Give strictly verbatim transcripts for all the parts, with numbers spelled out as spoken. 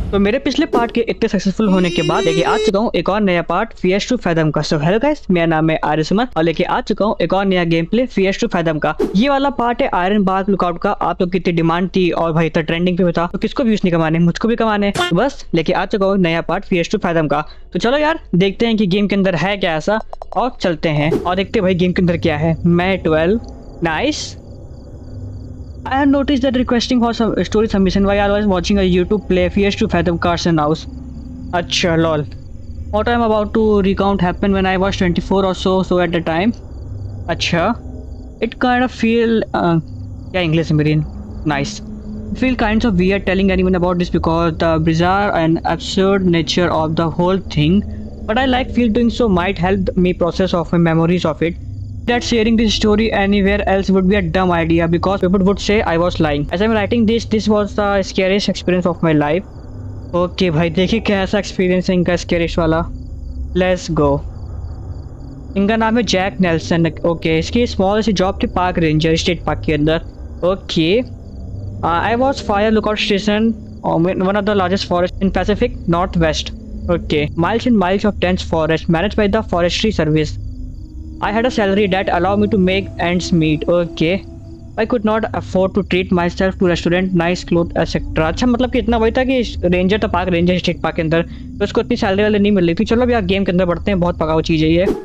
तो मेरे पिछले पार्ट के इतने सक्सेसफुल होने के बाद लेके आ चुका हूँ एक और नया पार्ट फियर्स टू फैथम का। सो हेलो गाइस, मेरा नाम है आर्य सुमन और लेके आ चुका हूँ एक और नया game play fears to fathom का। ये वाला पार्ट है आयरन बार्क लुकआउट का। आप लोग की इतनी डिमांड थी और भाई इतना ट्रेंडिंग पे था, तो किसको व्यूज नहीं कमाने, मुझको भी कमाने। तो बस लेके आ चुका हूँ नया पार्ट फियर्स टू फैथम का। तो चलो यार देखते हैं कि गेम के अंदर है क्या ऐसा, और चलते हैं और देखते हैं भाई गेम के अंदर क्या है। मैं twelve nice. I have noticed that requesting for some story submission while I was watching a YouTube play Fears to Fathom Carson House. अच्छा lol. What I'm about to recount happened when I was twenty-four or so, so at the time. अच्छा. It kind of feel uh, क्या English है मेरी? Nice. Feel kinds of weird telling anyone about this because the bizarre and absurd nature of the whole thing. But I like feel doing so might help me process of my memories of it. That sharing this story anywhere else would be a dumb idea because people would say I was lying. As I'm writing this, this was the scariest experience of my life. Okay भाई देखिए कैसा experience है इनका scariest वाला। Let's go. इनका नाम है Jack Nelson. Okay, इसकी स्मॉल सी जॉब थी पार्क रेंजर स्टेट पार्क के अंदर। Okay, I was fire lookout station one of the largest forest in Pacific Northwest. Okay, miles and miles of dense forest manage by the forestry service. I had a salary that allowed me to make ends meet. Okay. I could not afford to treat myself to restaurant, nice clothes, et cetera. अच्छा मतलब कि इतना वही था कि ranger था park ranger state park के अंदर, तो उसको इतनी सैलरी वाले नहीं मिल रही थी। चलो अब यार गेम के अंदर बढ़ते हैं, बहुत पकाऊ चीज़ है ये।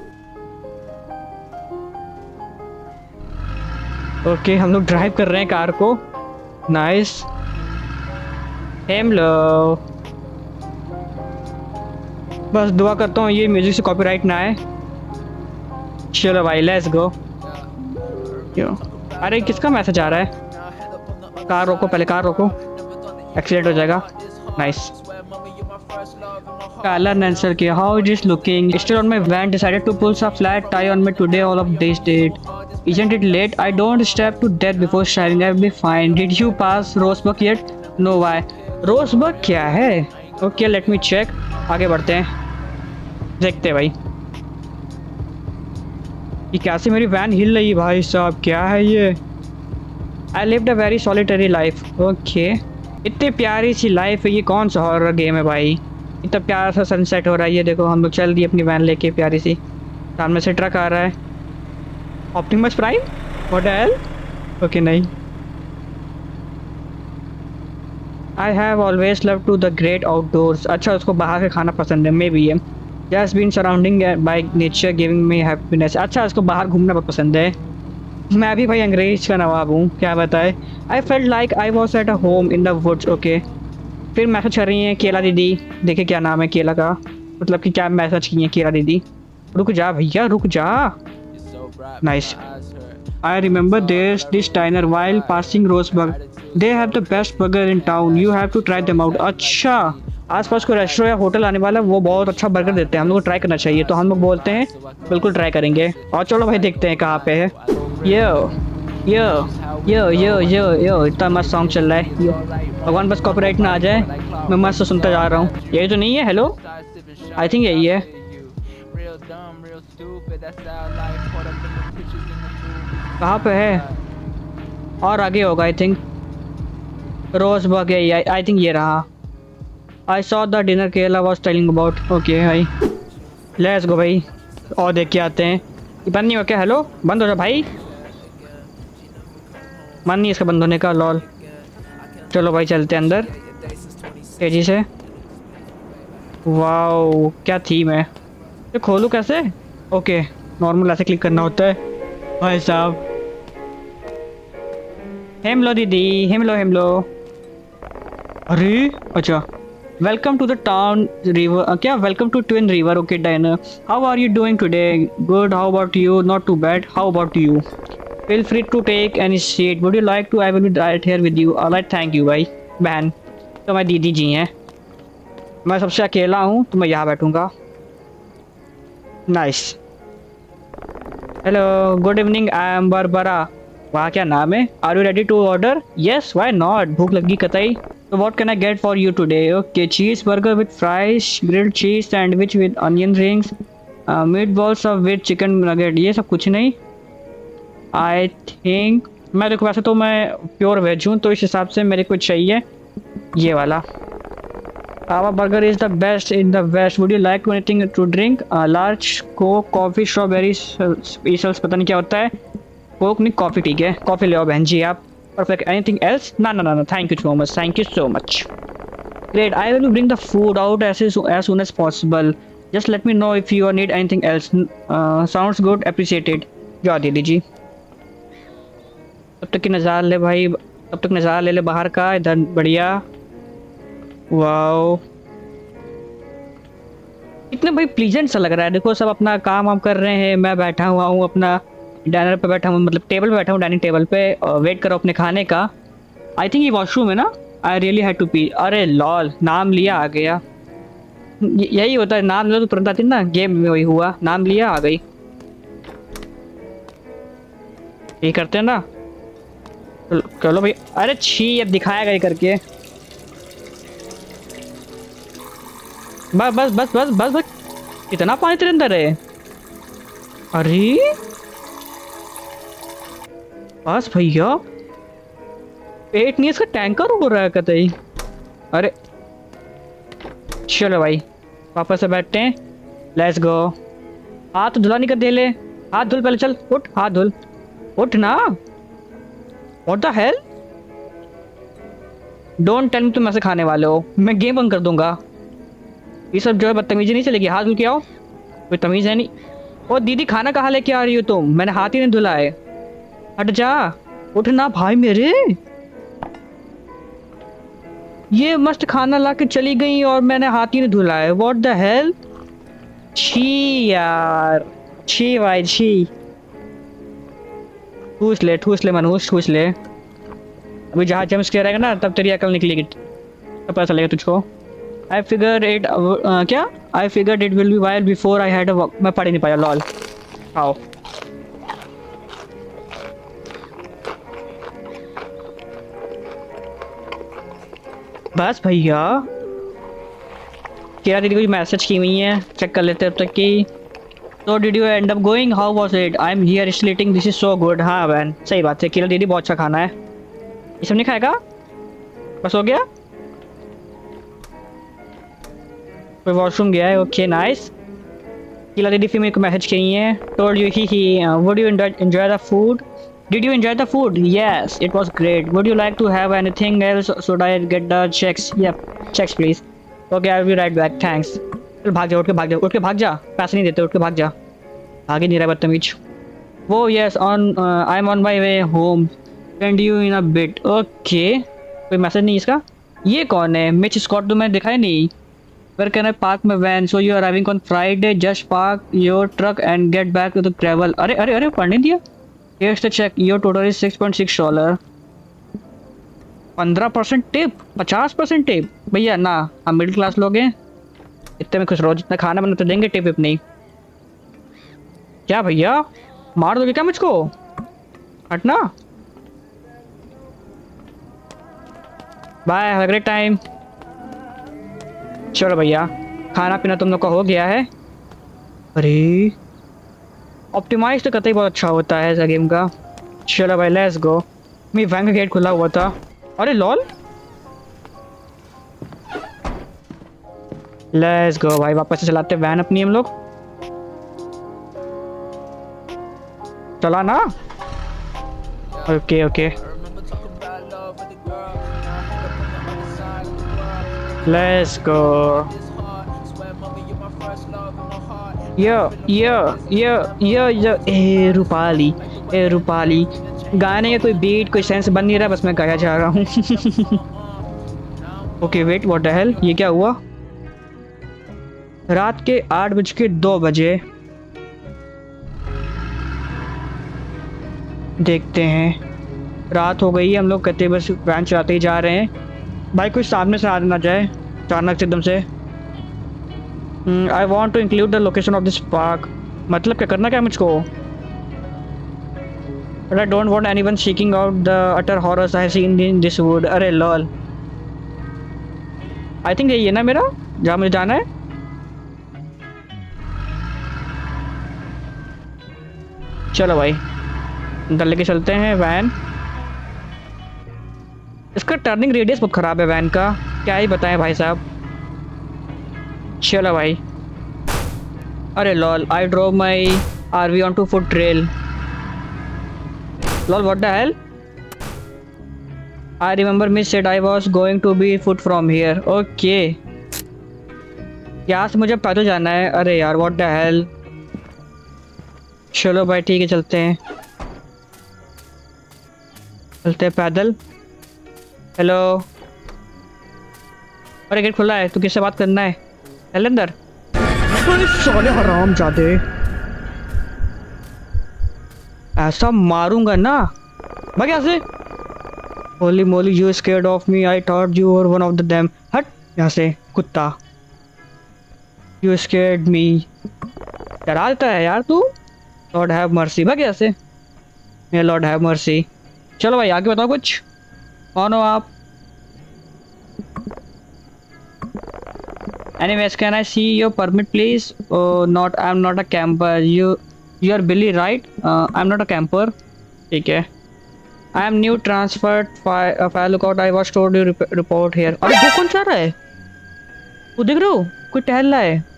ओके, हम लोग ड्राइव कर रहे हैं कार को। नाइस। हेलो। बस दुआ करता हूँ ये म्यूजिक से कॉपीराइट ना आए। चलो भाई लेट्स गो। क्यों? अरे किसका मैसेज आ रहा है? कार रोको, पहले कार रोको, एक्सीडेंट हो जाएगा। नाइस। Alan answer के how it is looking still on my van decided to pull a flat tie on me today all of this date isn't it late I don't step to death before striving I'll be fine did you pass Rosebud yet no why Rosebud क्या है? Okay let me check। आगे बढ़ते हैं, देखते हैं भाई ये कैसे मेरी वैन हिल रही है भाई साहब, क्या है ये? I lived a very solitary life. Okay, इतनी प्यारी सी लाइफ है ये, कौन सा हॉरर गेम है भाई? इतना प्यारा सा सनसेट हो रहा है, ये देखो हम लोग चल दिए अपनी वैन लेके प्यारी सी। सामने से ट्रक आ रहा है। Optimus Prime what the hell? Okay नहीं। I have always love to the great outdoors. अच्छा उसको बाहर का खाना पसंद है, मे बी है। Just been surrounding by nature giving me happiness। अच्छा इसको बाहर घूमना बहुत पसंद है। मैं भी भाई अंग्रेज का नवाब हूँ, क्या बताए। I felt like I was at a home in the woods। Okay, फिर मैसेज कर रही हैं केला दीदी। देखिए क्या नाम है केला का, मतलब कि क्या मैसेज की है केला दीदी। रुक जा भैया रुक जा। Nice. I remember there's this diner while passing Rosebud। They have the best burger in town। You have to try them out। अच्छा आसपास कोई रेस्टोरेंट या होटल आने वाला है, वो बहुत अच्छा बर्गर देते हैं, हम लोग को ट्राई करना चाहिए। तो हम लोग बोलते हैं बिल्कुल ट्राई करेंगे। और चलो भाई देखते हैं कहाँ पे है। यो यो यो यो यो यो इतना मस्त सॉन्ग चल रहा है। यो भगवान बस कॉपीराइट ना आ जाए, मैं मस्त सुनता जा रहा हूँ। यही तो नहीं है? हेलो आई थिंक यही है। कहाँ पे है? और आगे होगा आई थिंक। रोजबर्ग है आई थिंक, ये रहा। I saw the dinner Kayla was telling about। Okay भाई लेट्स गो भाई, और देख के आते हैं। ये बंद नहीं हो क्या? हेलो बंद हो जा भाई, मन नहीं इसका बंद होने का। लॉल चलो भाई चलते हैं अंदर तेजी से। वाओ क्या थीम है, ये खोलूँ कैसे? ओके नॉर्मल ऐसे क्लिक करना होता है भाई साहब। हेमलो दीदी, हेमलो हेमलो। अरे अच्छा welcome to the town river, क्या welcome to twin river. Okay diner, how are you doing today? Good, how about you? Not too bad, how about you? Feel free to take any seat, would you like to? I will be right here with you. Alright thank you भाई। बहन तो मैं दीदी जी हैं, मैं सबसे अकेला हूँ तो मैं यहाँ बैठूँगा। Nice. Hello good evening, I am Barbara. वहाँ क्या नाम है? Are you ready to order? Yes why not, भूख लगी कतई। So what can I get for you today? Okay, cheeseburger with fries, grilled cheese sandwich with onion rings, uh, meatballs of with chicken nugget। ये सब कुछ नहीं। I think मैं देखो वैसे तो मैं प्योर वेज हूँ, तो इस हिसाब से मेरे को चाहिए ये वाला। Our burger is the best in the West. Would you like anything to drink? Uh, large Coke, coffee, strawberry specials. पता नहीं क्या होता है. Coke नहीं, coffee ठीक है. Coffee ले आओ बहन जी आप. Perfect. Anything else? No, no, no, no. Thank you so much. Thank you so much. Great. I will bring the food out as as soon as possible. Just let me know if you need anything else. Uh, sounds good. Appreciated. जाओ दे दीजिए. तब तक की नज़ारा ले भाई. तब तक नज़ारा ले ले बाहर का. इधर बढ़िया. वाओ, इतना भाई प्लीजेंट सा लग रहा है. देखो सब अपना काम वाम कर रहे हैं, मैं बैठा हुआ हूँ अपना डिनर पे बैठा हूँ, मतलब टेबल पे बैठा हूँ, डाइनिंग टेबल पे और वेट करो अपने खाने का. आई थिंक ये वॉशरूम है ना. I really had to pee. अरे लॉल, नाम लिया आ गया. यही होता है, नाम लिया तो तुरंत आती ना. गेम में वही हुआ, नाम लिया आ गई. ये करते हैं ना. चलो भाई. अरे छी, अब दिखाया गया करके. बस बस बस बस बस बस. इतना पानी तेरे अंदर है. अरे बस भैया, पेट नहीं इसका टैंकर हो रहा है कतई. अरे चलो भाई वापस से बैठते हैं. Let's go. हाथ धुला नहीं कर दे ले. हाथ धुल पहले. चल उठ, हाथ धुल. उठ ना. What the hell. Don't tell me तुम ऐसे खाने वाले हो. मैं गेम बंद कर दूंगा. ये सब जो है बदतमीजी नहीं चलेगी. हाथ धुल के आओ. कोई तमीज है नहीं. ओ दीदी, खाना कहाँ लेके आ रही हो तुम? मैंने हाथ ही नहीं धुला है. हट जा. उठना भाई मेरे. ये मस्त खाना ला के चली गई और मैंने हाथ ही नहीं धुला है. What the hell. छी यार, छी भाई छी. ठूस ले ठूस ले मनहूस, ठूस ले. अभी जहाँ जम्प स्केयर आएगा ना तब तेरी अकल निकलेगी, तब पता चलेगा तुझको. I figured it. uh, क्या? I figured it will be while before I had a walk. मैं पढ़ ही नहीं पाया. लॉल. आओ. बस भैया, क्या दीदी कोई मैसेज की हुई है, चेक कर लेते हैं अब तक की. So did you end up going? How was it? I'm here still eating. This is so good. हाँ बहन, सही बात है. किला दीदी बहुत अच्छा खाना है. ये सब नहीं खाएगा? बस हो गया. कोई वॉशरूम गया है. Okay nice. किला दीदी फिर मेरे को मैसेज किए हैं. Told you he he would you enjoy the food. Did you enjoy the food? Yes, it was great. Would you like to have anything else? Should I get the checks? Yeah checks please. Okay I will be right back. Thanks. चल भाग जा. उठ के भाग जा. उठ के भाग जा. पैसे नहीं देते. उठ के भाग जा. आगे नहीं रहा बदतमीज. वो yes on I am on my way home. Send you in a bit. Okay. कोई मैसेज नहीं इसका. ये कौन है? Mitch Scott. तो मैंने दिखाई नहीं. Where can I park my van? So you are arriving on Friday. Just park your truck and get back to the gravel. अरे अरे अरे पढ़ने दिया. Here's the check. Your total is six point six dollar. पंद्रह percent tip. पचास percent tip. भैया ना, हम मिडिल क्लास लोग हैं, इतने में खुश रहो. जितना खाना बना तो देंगे, टिप टिप नहीं. क्या भैया, मार दोगे क्या मुझको? हटना. Bye. Have a great time. चलो भैया, खाना पीना तुम लोग का हो गया है. अरे ऑप्टिमाइज तो कतई बहुत अच्छा होता है इस गेम का. चलो भाई लेट्स गो. मेरी वैन का गेट खुला हुआ था. अरे लॉल. लेट्स गो भाई, वापस से चलाते वैन अपनी हम लोग. चला ना. Okay okay. Let's go. Yo, yo, yo, yo, yo. ए रूपाली, ए रूपाली. गाने का कोई बीट, कोई सेंस बन नहीं रहा, बस मैं गाया जा रहा हूँ. Okay wait, what the hell. ये क्या हुआ? रात के आठ बज के दो बजे. देखते हैं. रात हो गई, हम लोग कहते बस वैन चलाते ही जा रहे हैं. भाई कुछ सामने से आ ना जाए अचानक से एकदम से. I want to include the location of this park. मतलब क्या करना क्या मुझको? But I don't want anyone seeking out the utter horrors I have seen in this wood. अरे लॉल. आई थिंक यही है ना मेरा जहाँ मुझे जाना है. चलो भाई अंदर लेके चलते हैं वैन. इसका टर्निंग रेडियस बहुत ख़राब है वैन का, क्या ही बताएं भाई साहब. चलो भाई। अरे lol, I drop my RV on to foot trail. Lol what the hell. I remember miss said I was going to be foot from here. Okay, यहाँ से मुझे पैदल जाना है। अरे यार व्हाट द हेल। चलो भाई ठीक है, चलते हैं चलते हैं पैदल। हेलो, अरे गेट खुला है, तू किससे बात करना है? चल अंदर। साले हराम जादे, ऐसा मारूंगा ना। भाग यहाँ से। Holy moly, you scared of me, I thought you were one of the them. हट यहाँ से कुत्ता। यू स्केर्ड मी, डरा देता है यार तू। Lord have mercy. भाग यहाँ से। May lord have mercy. चलो भाई आगे बताओ कुछ, कौन हो आप? Anyways, can I see your permit, please? Oh, not. I'm not a camper. You, you are Billy, right? Uh, I'm not a camper. ठीक है। I am new transferred file. Uh, file lookout. I was told you rep report here. अरे वो कौन जा रहा है? वो देख रहे हो? कोई टहल रहा है।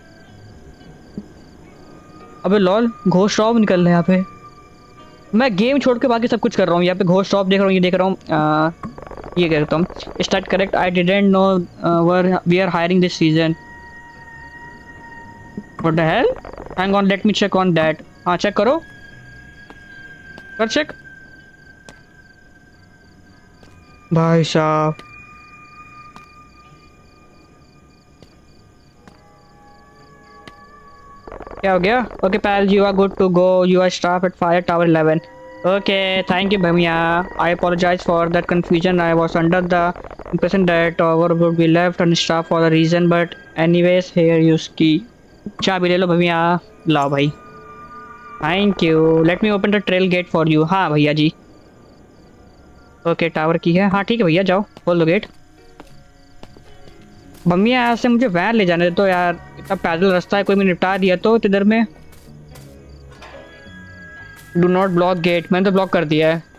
अबे लॉल, घोस्ट शॉप निकल रहा है यहाँ पे। मैं गेम छोड़ के बाकी सब कुछ कर रहा हूँ। यहाँ पे घोस्ट शॉप देख रहा हूँ, ये देख रहा हूँ। ये कहता हूँ start correct. I didn't know we are hiring this season. What the hell. Hang on, let me check on that. हाँ चेक करो, कर चेक। भाई साहब क्या हो गया? Okay pal, you are good to go. You are staff at fire tower eleven. Okay, thank you, Bhamia. I apologize for that confusion. I was under the impression that tower would be left unstaffed for a reason, but anyways, here you ski. चाबी ले लो भैया। लाओ भाई। Thank you. Let me open the trail gate for you. हाँ भैया जी। Okay, tower की है। हाँ ठीक है भैया, जाओ खोल दो गेट। भैया यहाँ से मुझे वैन ले जाने दे तो यार, इतना पैदल रास्ता है, कोई भी निपटा दिया तो इधर में। डू नॉट ब्लॉक गेट, मैंने तो ब्लॉक कर दिया है।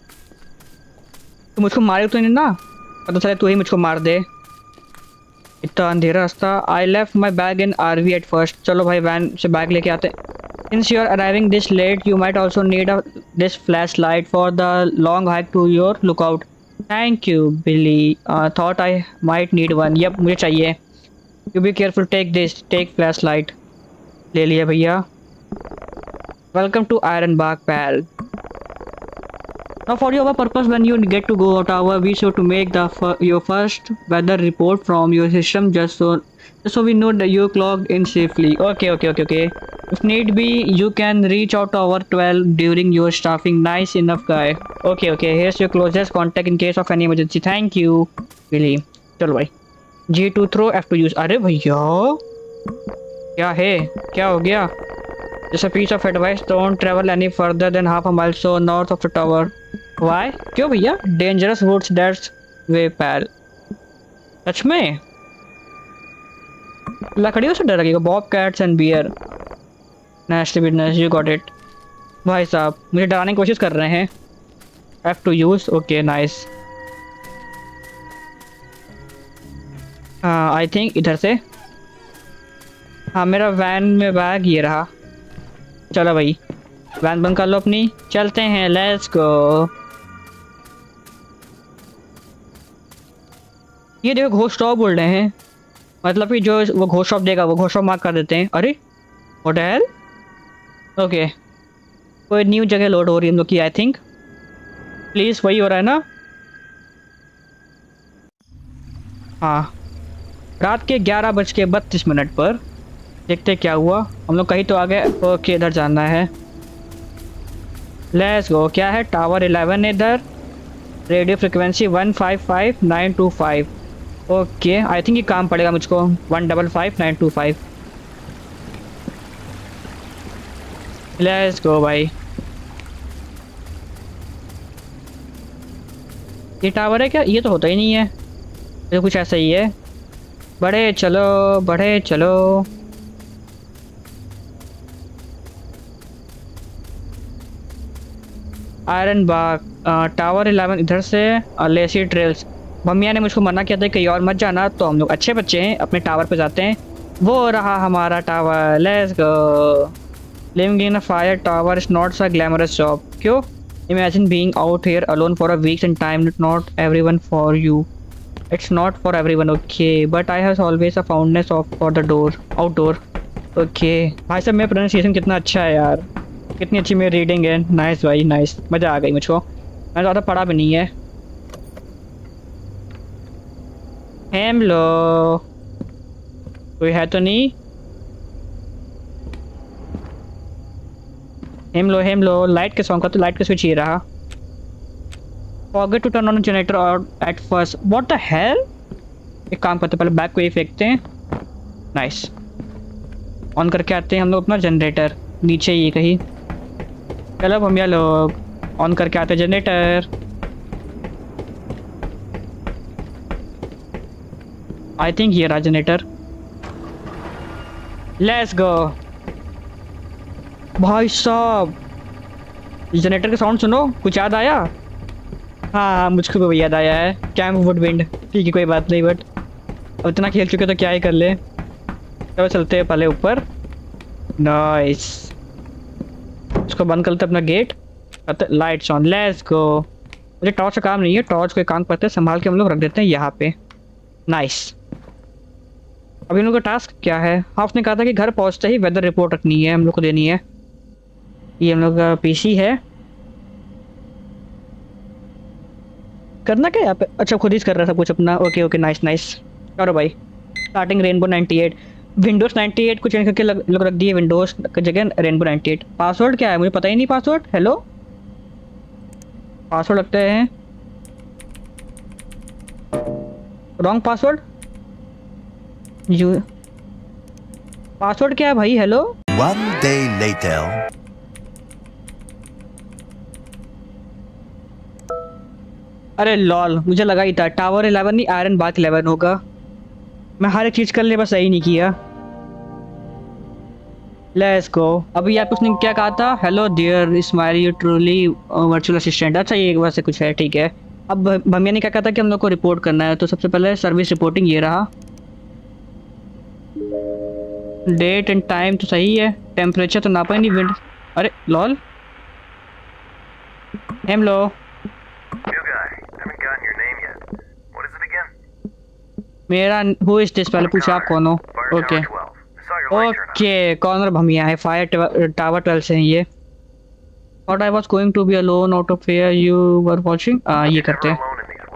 तू मुझको मारे तो नहीं ना? पता चले तू ही मुझको मार दे। इतना अंधेरा रास्ता। I left my bag in are we at first. चलो भाई वैन से बैग लेके आते। Since you are arriving this late, you might also need a this flashlight for the long hike to your lookout. Thank you Billy, thought I might need one. Yup मुझे चाहिए। You be careful, take this, take flashlight. ले लिया भैया। Welcome to Ironbark, pal. Now for your purpose, when you get to go tower, be sure to make the your first weather report from your system, just so just so we know that you clocked in safely. Okay, okay, okay, okay. If need be, you can reach out to our twelve during your staffing. Nice enough, guy. Okay, okay. Here's your closest contact in case of any emergency. Thank you, Billy. चलो भाई। G to throw, F to use. अरे भैया क्या है? क्या हो गया? Just a piece of advice, don't travel any further than half a mile so north of the tower. Why? क्यों भैया? Dangerous woods, that's way, pal. सच में? लकड़ियों से डर लगेगा। Bob cats and bear. Nasty business, you got it. भाई साहब मुझे डराने की कोशिश कर रहे हैं। F to use, okay, nice. हाँ I think इधर से। हाँ मेरा वैन में बैग ये रहा। चलो भाई वैन बंद कर लो अपनी, चलते हैं, लेट्स गो। ये देखो घोस्ट शॉप बोल रहे हैं, मतलब कि जो वो घोस्ट शॉप देगा वो घोस्ट शॉप मार्क कर देते हैं। अरे व्हाट द हेल। ओके कोई न्यू जगह लोड हो रही है हम लोग की, आई थिंक। प्लीज वही हो रहा है ना? हाँ रात के ग्यारह बज के बत्तीस मिनट पर देखते क्या हुआ। हम लोग कहीं तो आ गए। ओके इधर जाना है, लेट्स गो। क्या है? टावर इलेवन इधर, radio frequency one five five nine two five. Okay I think ये काम पड़ेगा मुझको। One double five nine two five. Let's go भाई। ये टावर है क्या? ये तो होता ही नहीं है, ये तो कुछ ऐसा ही है। बढ़े चलो बढ़े चलो। आयरन बाग, टावर इलेवन इधर से, लेसी ट्रेल्स। मम्मिया ने मुझको मना किया था कहीं और मत जाना, तो हम लोग अच्छे बच्चे हैं अपने टावर पे जाते हैं। वो रहा हमारा tower, let's go. Living in a fire tower is not a glamorous job. क्यों? Imagine being out here alone for a week in time, not everyone for you. It's not for everyone, okay, but I have always a fondness of for the door outdoor. Okay भाई साहब, मेरा pronunciation कितना अच्छा है यार, कितनी अच्छी मेरी रीडिंग है। नाइस भाई नाइस, मज़ा आ गई मुझको। मैं ज़्यादा पढ़ा भी नहीं है। हेमलो, कोई है तो नहीं? हेमलो हेमलो, लाइट के सॉन्ग का तो लाइट का स्विच ये रहा। Forget to turn on generator और at first, what the hell. एक काम करते पहले बैक को ये फेंकते हैं। नाइस, ऑन करके आते हैं हम लोग अपना जनरेटर, नीचे ये कहीं। चलो भैया लोग ऑन करके आते हैं जनरेटर। आई थिंक ये रहा जनरेटर, लेट्स गो। भाई साहब जनरेटर का साउंड सुनो, कुछ याद आया? हाँ मुझको भी याद आया है, कैंप वुडविंड। ठीक है कोई बात नहीं, बट अब इतना खेल चुके तो क्या ही कर ले। चलो चलते हैं पहले ऊपर। नाइस, इसको बंद करते अपना gate, lights on, let's go. मुझे टॉर्च का काम नहीं है, टॉर्च को एक काम करते हैं संभाल के हम लोग रख देते हैं यहाँ पे। नाइस, अभी हम लोग का टास्क क्या है? हाँ उसने कहा था कि घर पहुँचते ही वेदर रिपोर्ट रखनी है, हम लोग को देनी है। ये हम लोग का पीसी है। करना क्या यहाँ पे? अच्छा खुद ही कर रहा था कुछ अपना। ओके ओके नाइस नाइस, करो भाई। Starting rainbow ninety eight, Windows ninety eight को चेंज करके लग, लोग रख दिए विंडोज़ की जगह रेनबो नाइन्टी एट। पासवर्ड क्या है मुझे पता ही नहीं। पासवर्ड, हेलो पासवर्ड लगते हैं रॉन्ग पासवर्ड। यू पासवर्ड क्या है भाई? हेलो। One day later. अरे लॉल, मुझे लगा ही था टावर इलेवन नहीं आयरन बाथ इलेवन होगा। मैं हर एक चीज कर ले, बस सही नहीं किया। Let's go. अभी आप उसने क्या कहा था? Hello dear smile you truly virtual assistant. अच्छा ये वैसे कुछ है, ठीक है। अब भमिया ने क्या कहा था कि हम लोग को रिपोर्ट करना है, तो सबसे पहले सर्विस रिपोर्टिंग ये रहा। डेट एंड टाइम तो सही है, टेम्परेचर तो नापा ही नहीं। विंड, अरे लॉल हेमलो। मेरा हु इज दिस, पहले पूछा आप कौन हो। ओके ओके, कॉर्नर भमिया है, फायर टावर ट्वेल्व से हैं ये। Thought I was going to be alone out of fear you were watching. Ah, ये करते हैं।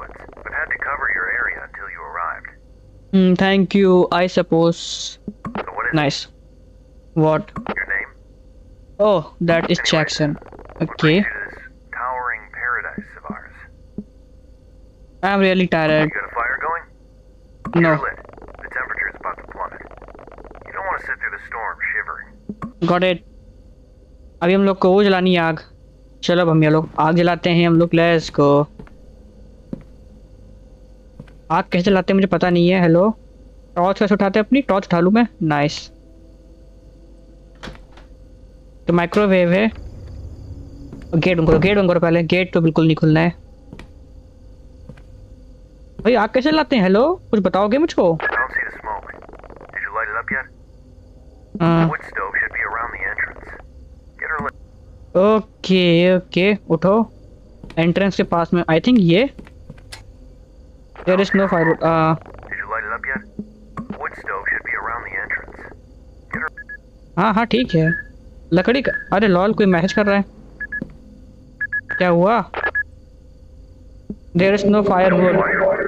Hmm, thank you, I suppose. Nice. What? Your name? Oh, that is Jackson. Okay. Towering paradise of ours. I'm really tired. You got a fire going? No. You're lit. The temperature is about to plummet. You don't want to sit through the storm shivering. Got it. अभी हम लोग को वो जलानी है आग। चलो अब हम ये लोग आग जलाते हैं हम लोग। Let's go. आग कैसे जलाते हैं मुझे पता नहीं है। हेलो, टॉर्च कैसे उठाते हैं अपनी? टॉर्च उठा लूँ मैं। नाइस, तो माइक्रोवेव है। गेट बंद करो, गेट बंद करो पहले। गेट तो बिल्कुल नहीं खुलना है भाई। आग कैसे जलाते हैं? हेलो, कुछ बताओगे मुझको? ओके ओके, उठो। एंट्रेंस के पास में आई थिंक ये देयर इज नो फायर। हाँ हाँ ठीक है, लकड़ी का। अरे लॉल, कोई मैसेज कर रहा है, क्या हुआ? There is no firewood.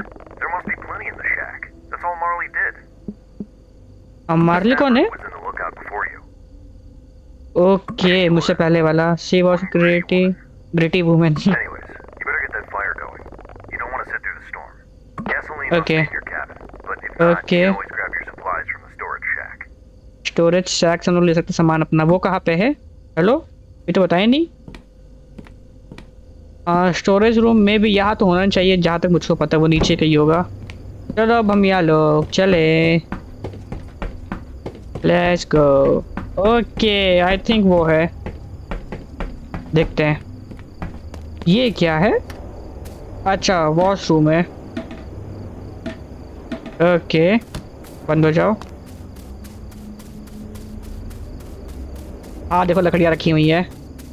Marley कौन है? ओके, मुझसे पहले वाला। She was greaty greaty woman. Okay okay, storage shack से हम लोग ले सकते सामान अपना। वो कहाँ पे है? हेलो, ये तो बताया नहीं। स्टोरेज रूम में भी यहाँ तो होना चाहिए, जहाँ तक मुझको पता है वो नीचे का ही होगा। चलो अब हम यहाँ लोग चले। Let's go. Okay I think वो है, देखते हैं ये क्या है। अच्छा वॉशरूम है। ओके बंद हो जाओ। हाँ देखो लकड़ियाँ रखी हुई है।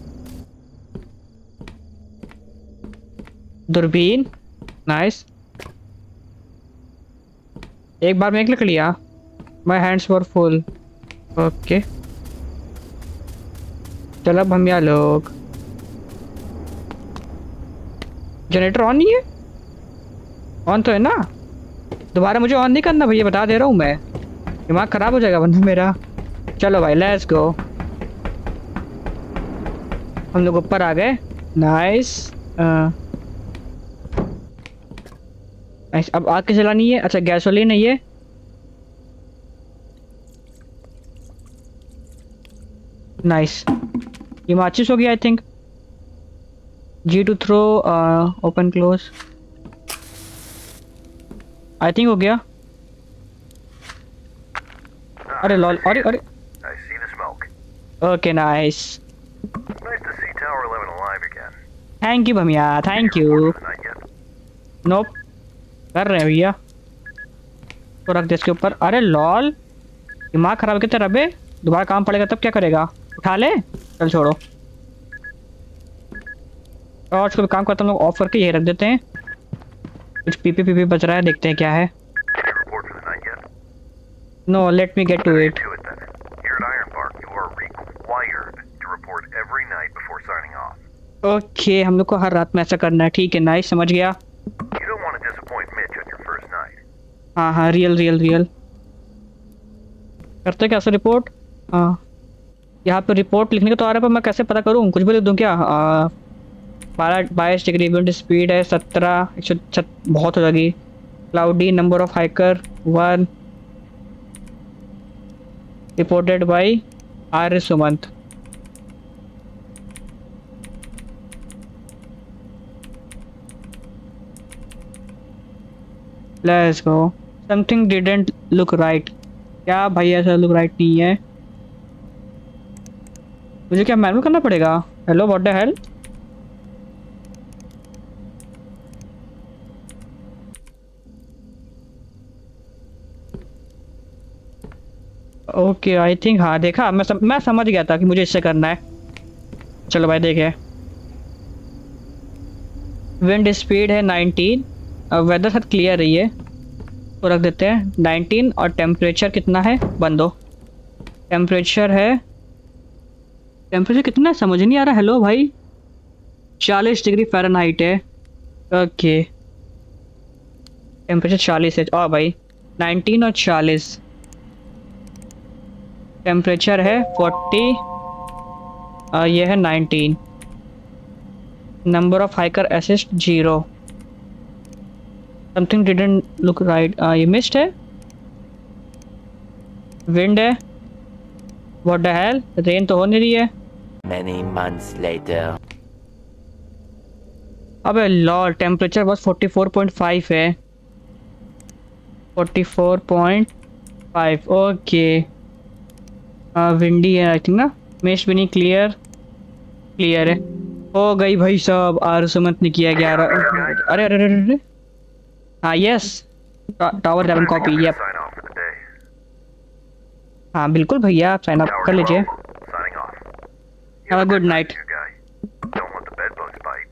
दूरबीन, नाइस। एक बार में एक लकड़ियाँ। My hands were full. Okay चलो अब हम यहाँ लोग। जनरेटर ऑन नहीं है? ऑन तो है ना? दोबारा मुझे ऑन नहीं करना भैया, बता दे रहा हूँ मैं, दिमाग खराब हो जाएगा वरना मेरा। चलो भाई लेट्स गो। हम लोग ऊपर आ गए। नाइस। नाइस। अब आग की जलानी है। अच्छा गैसोलीन है ये। नाइस। ये माचिस हो गया I think. G to throw, open close. I think हो गया। अरे लॉल, अरे अरे। I see the smoke. Okay nice. Nice to see Tower eleven alive again. Thank you भैया, thank you. For the night yet? Nope, कर रहे हैं भैया। तो रख दे इसके ऊपर। अरे लॉल, दिमाग खराब कितने रबे, दोबारा काम पड़ेगा तब क्या करेगा? उठा ले। चल छोड़ो। टॉर्च को भी काम करता हम लोग ऑफ करके ये रख देते हैं। कुछ पीपी पीपी बच रहा है, देखते हैं क्या है। Any report for the night yet? No let me get to it. To it then. Here at Ironbark, you are required to report every night before signing off. Okay हम लोग को हर रात में ऐसा करना है, ठीक है नाइस, समझ गया। You don't want to disappoint Mitch on your first night. हाँ हाँ रियल रियल रियल। करते कैसे रिपोर्ट? हाँ यहाँ पे रिपोर्ट लिखने का तो आ रहा है, पर मैं कैसे पता करूँ? कुछ भी लिख दूँ क्या? बारह बाईस डिग्री विंड स्पीड है, सत्रह एक सौ बहुत हो जाएगी। Cloudy, number of hiker one, reported by Arya Sumant. Let's go. Something didn't look right. क्या भाई ऐसा लुक राइट नहीं है? मुझे क्या मैनुअल करना पड़ेगा? Hello what the hell? Okay I think हाँ देखा, मैं सम, मैं समझ गया था कि मुझे इससे करना है। चलो भाई देखे। विंड स्पीड है नाइनटीन, वेदर सब क्लियर रही है तो रख देते हैं नाइनटीन। और टेम्परेचर कितना है? बंदो टेम्परेचर है, टेम्परेचर कितना है समझ नहीं आ रहा। हेलो भाई, चालीस डिग्री फ़ारेनहाइट है। ओके टेम्परेचर चालीस है। और भाई नाइनटीन और चालीस। टेम्परेचर है फोर्टी, ये है nineteen. Number of hiker assist zero. Something didn't look right, ये मिस्ट है, विंड है, व्हाट द हेल, रेन तो हो नहीं रही है। Many months later. अबे लॉर्ड, टेम्परेचर बस फोर्टी फोर पॉइंट फाइव है। Forty four point five okay. Windy है आई थिंक ना। मिस्ट भी नहीं, क्लियर क्लियर है। हो गई भाई साहब, आर सुमंत ने किया ग्यारह। अरे अरे अरे अरे हाँ yes, tower eleven copy. Yup Sign off for the day. हाँ बिल्कुल भैया, आप साइन अप Tower कर लीजिए। twelve, signing off. You Have a have good good night. you guy. Don't let the bedbugs bite.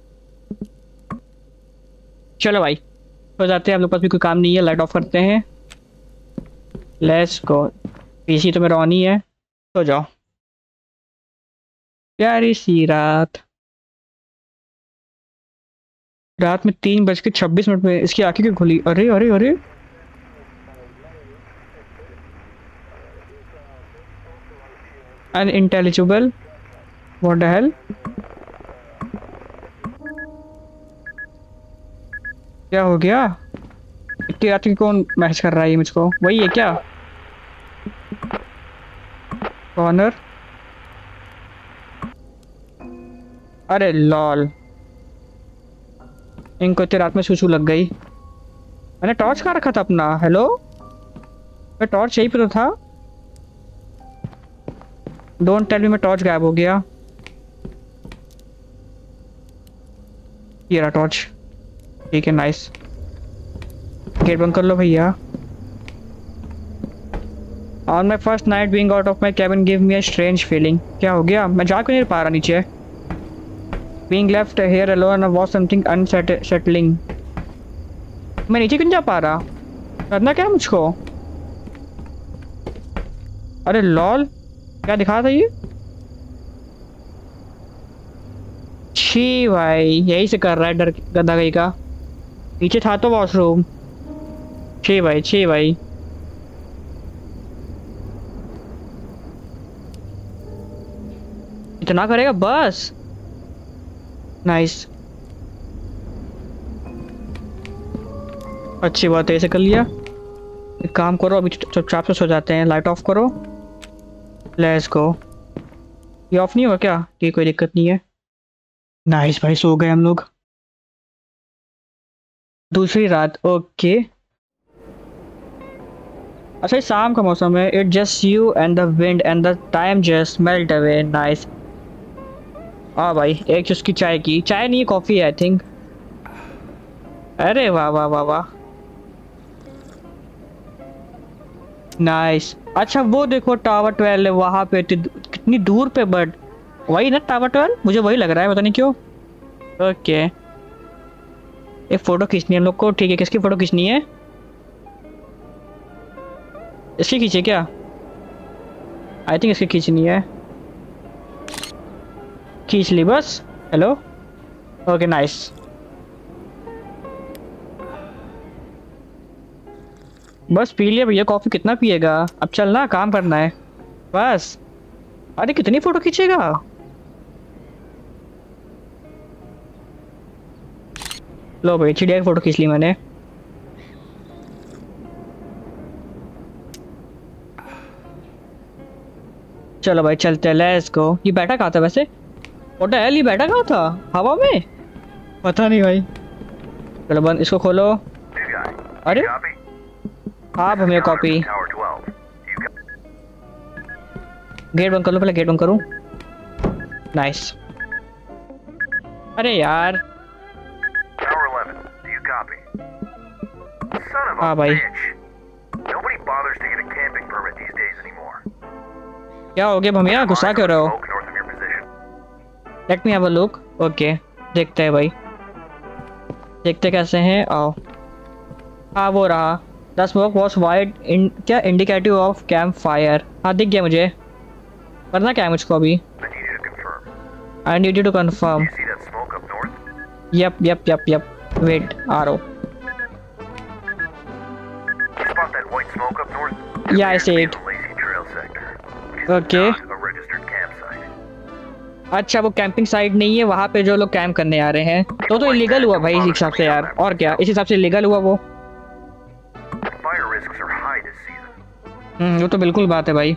चलो भाई हो जाते हैं, हम लोग पास भी कोई काम नहीं है, लाइट ऑफ करते हैं। Let's go. पीसी तो मेरा ऑन ही है, तो जाओ। प्यारी सी रात, रात में तीन बज के छब्बीस मिनट में इसकी आंखें क्यों खुली? अरे अरे अरे अनइंटेलिजिबल, व्हाट द हेल? क्या हो गया? इतनी रात की कौन मैसेज कर रहा है ये मुझको? वही है क्या? कॉर्नर, अरे लॉल, इनको इतनी रात में सूसू लग गई। मैंने टॉर्च कहाँ रखा था अपना? हेलो, मैं टॉर्च यहीं पे तो था। डोंट टेल मी मैं टॉर्च गायब हो गया। ये रहा टॉर्च, ठीक है नाइस। गेट बंद कर लो भैया। On my first night being out of my cabin give me a strange feeling. क्या हो गया? मैं जा क्यों नहीं पा रहा नीचे? Being left here alone was something unsettling. मैं नीचे क्यों नहीं जा पा रहा? करना क्या है मुझको? अरे लॉल, क्या दिखा था ये? छी भाई, यही से कर रहा है डर गधा गई का। नीचे था तो वॉशरूम। छी भाई, छी भाई। इतना करेगा बस? नाइस, अच्छी बात है, ऐसे कर लिया। एक काम करो, अभी चुपचाप से सो जाते हैं। लाइट ऑफ करो, लेट्स गो। ये ऑफ नहीं होगा क्या? ठीक, कोई दिक्कत नहीं है। नाइस भाई, सो गए हम लोग। दूसरी रात, ओके। अच्छा, ये शाम का मौसम है। It just you and the wind and the time just melt away. Nice. हाँ भाई, एक चुस्की चाय की। चाय नहीं, कॉफ़ी है आई थिंक। अरे वाह वाह वाह वाह, नाइस। अच्छा वो देखो, टावर ट्वेल्व है वहाँ पे, कितनी दूर पे, बट वही ना टावर ट्वेल्व? मुझे वही लग रहा है, पता नहीं क्यों। ओके, एक फ़ोटो खींचनी है हम लोग को। ठीक है, किसकी फ़ोटो खींचनी है? इसकी खींचे क्या? आई थिंक इसकी खींचनी है। खींच ली बस। Hello, okay nice. बस पी लिया भैया कॉफ़ी, कितना पिएगा? अब चलना, काम करना है बस। अरे कितनी फ़ोटो खींचेगा? लो भाई, चिड़िया की फ़ोटो खींच ली मैंने। चलो भाई चलते हैं, लेट्स गो। ये बैठा कहाँ था वैसे? फोटो है, ये बैठा कहाँ था? हवा में? पता नहीं भाई। चलो बंद, इसको खोलो। अरे हाँ भैया, कॉपी। गेट बंद कर लो, पहले गेट बंद करूँ। नाइस। अरे यार, हाँ भाई, क्या हो गया भैया, गुस्सा क्यों रहे हो? Let me have a look. Okay, देखते हैं भाई, देखते कैसे हैं। आओ। हाँ वो रहा। The smoke was white in क्या इंडिकेटिव ऑफ कैंप फायर। हाँ दिख गया मुझे। करना क्या है मुझको अभी? I need you to confirm. Yup yup yup yup, wait आ रहा हूँ। या आई सी इट। ओके, अच्छा वो कैंपिंग साइट नहीं है, वहाँ पे जो लोग कैंप करने आ रहे हैं। तो तो इलीगल हुआ भाई इस हिसाब से यार, और क्या, इस हिसाब से इलीगल हुआ वो। हम्म, वो तो बिल्कुल बात है भाई।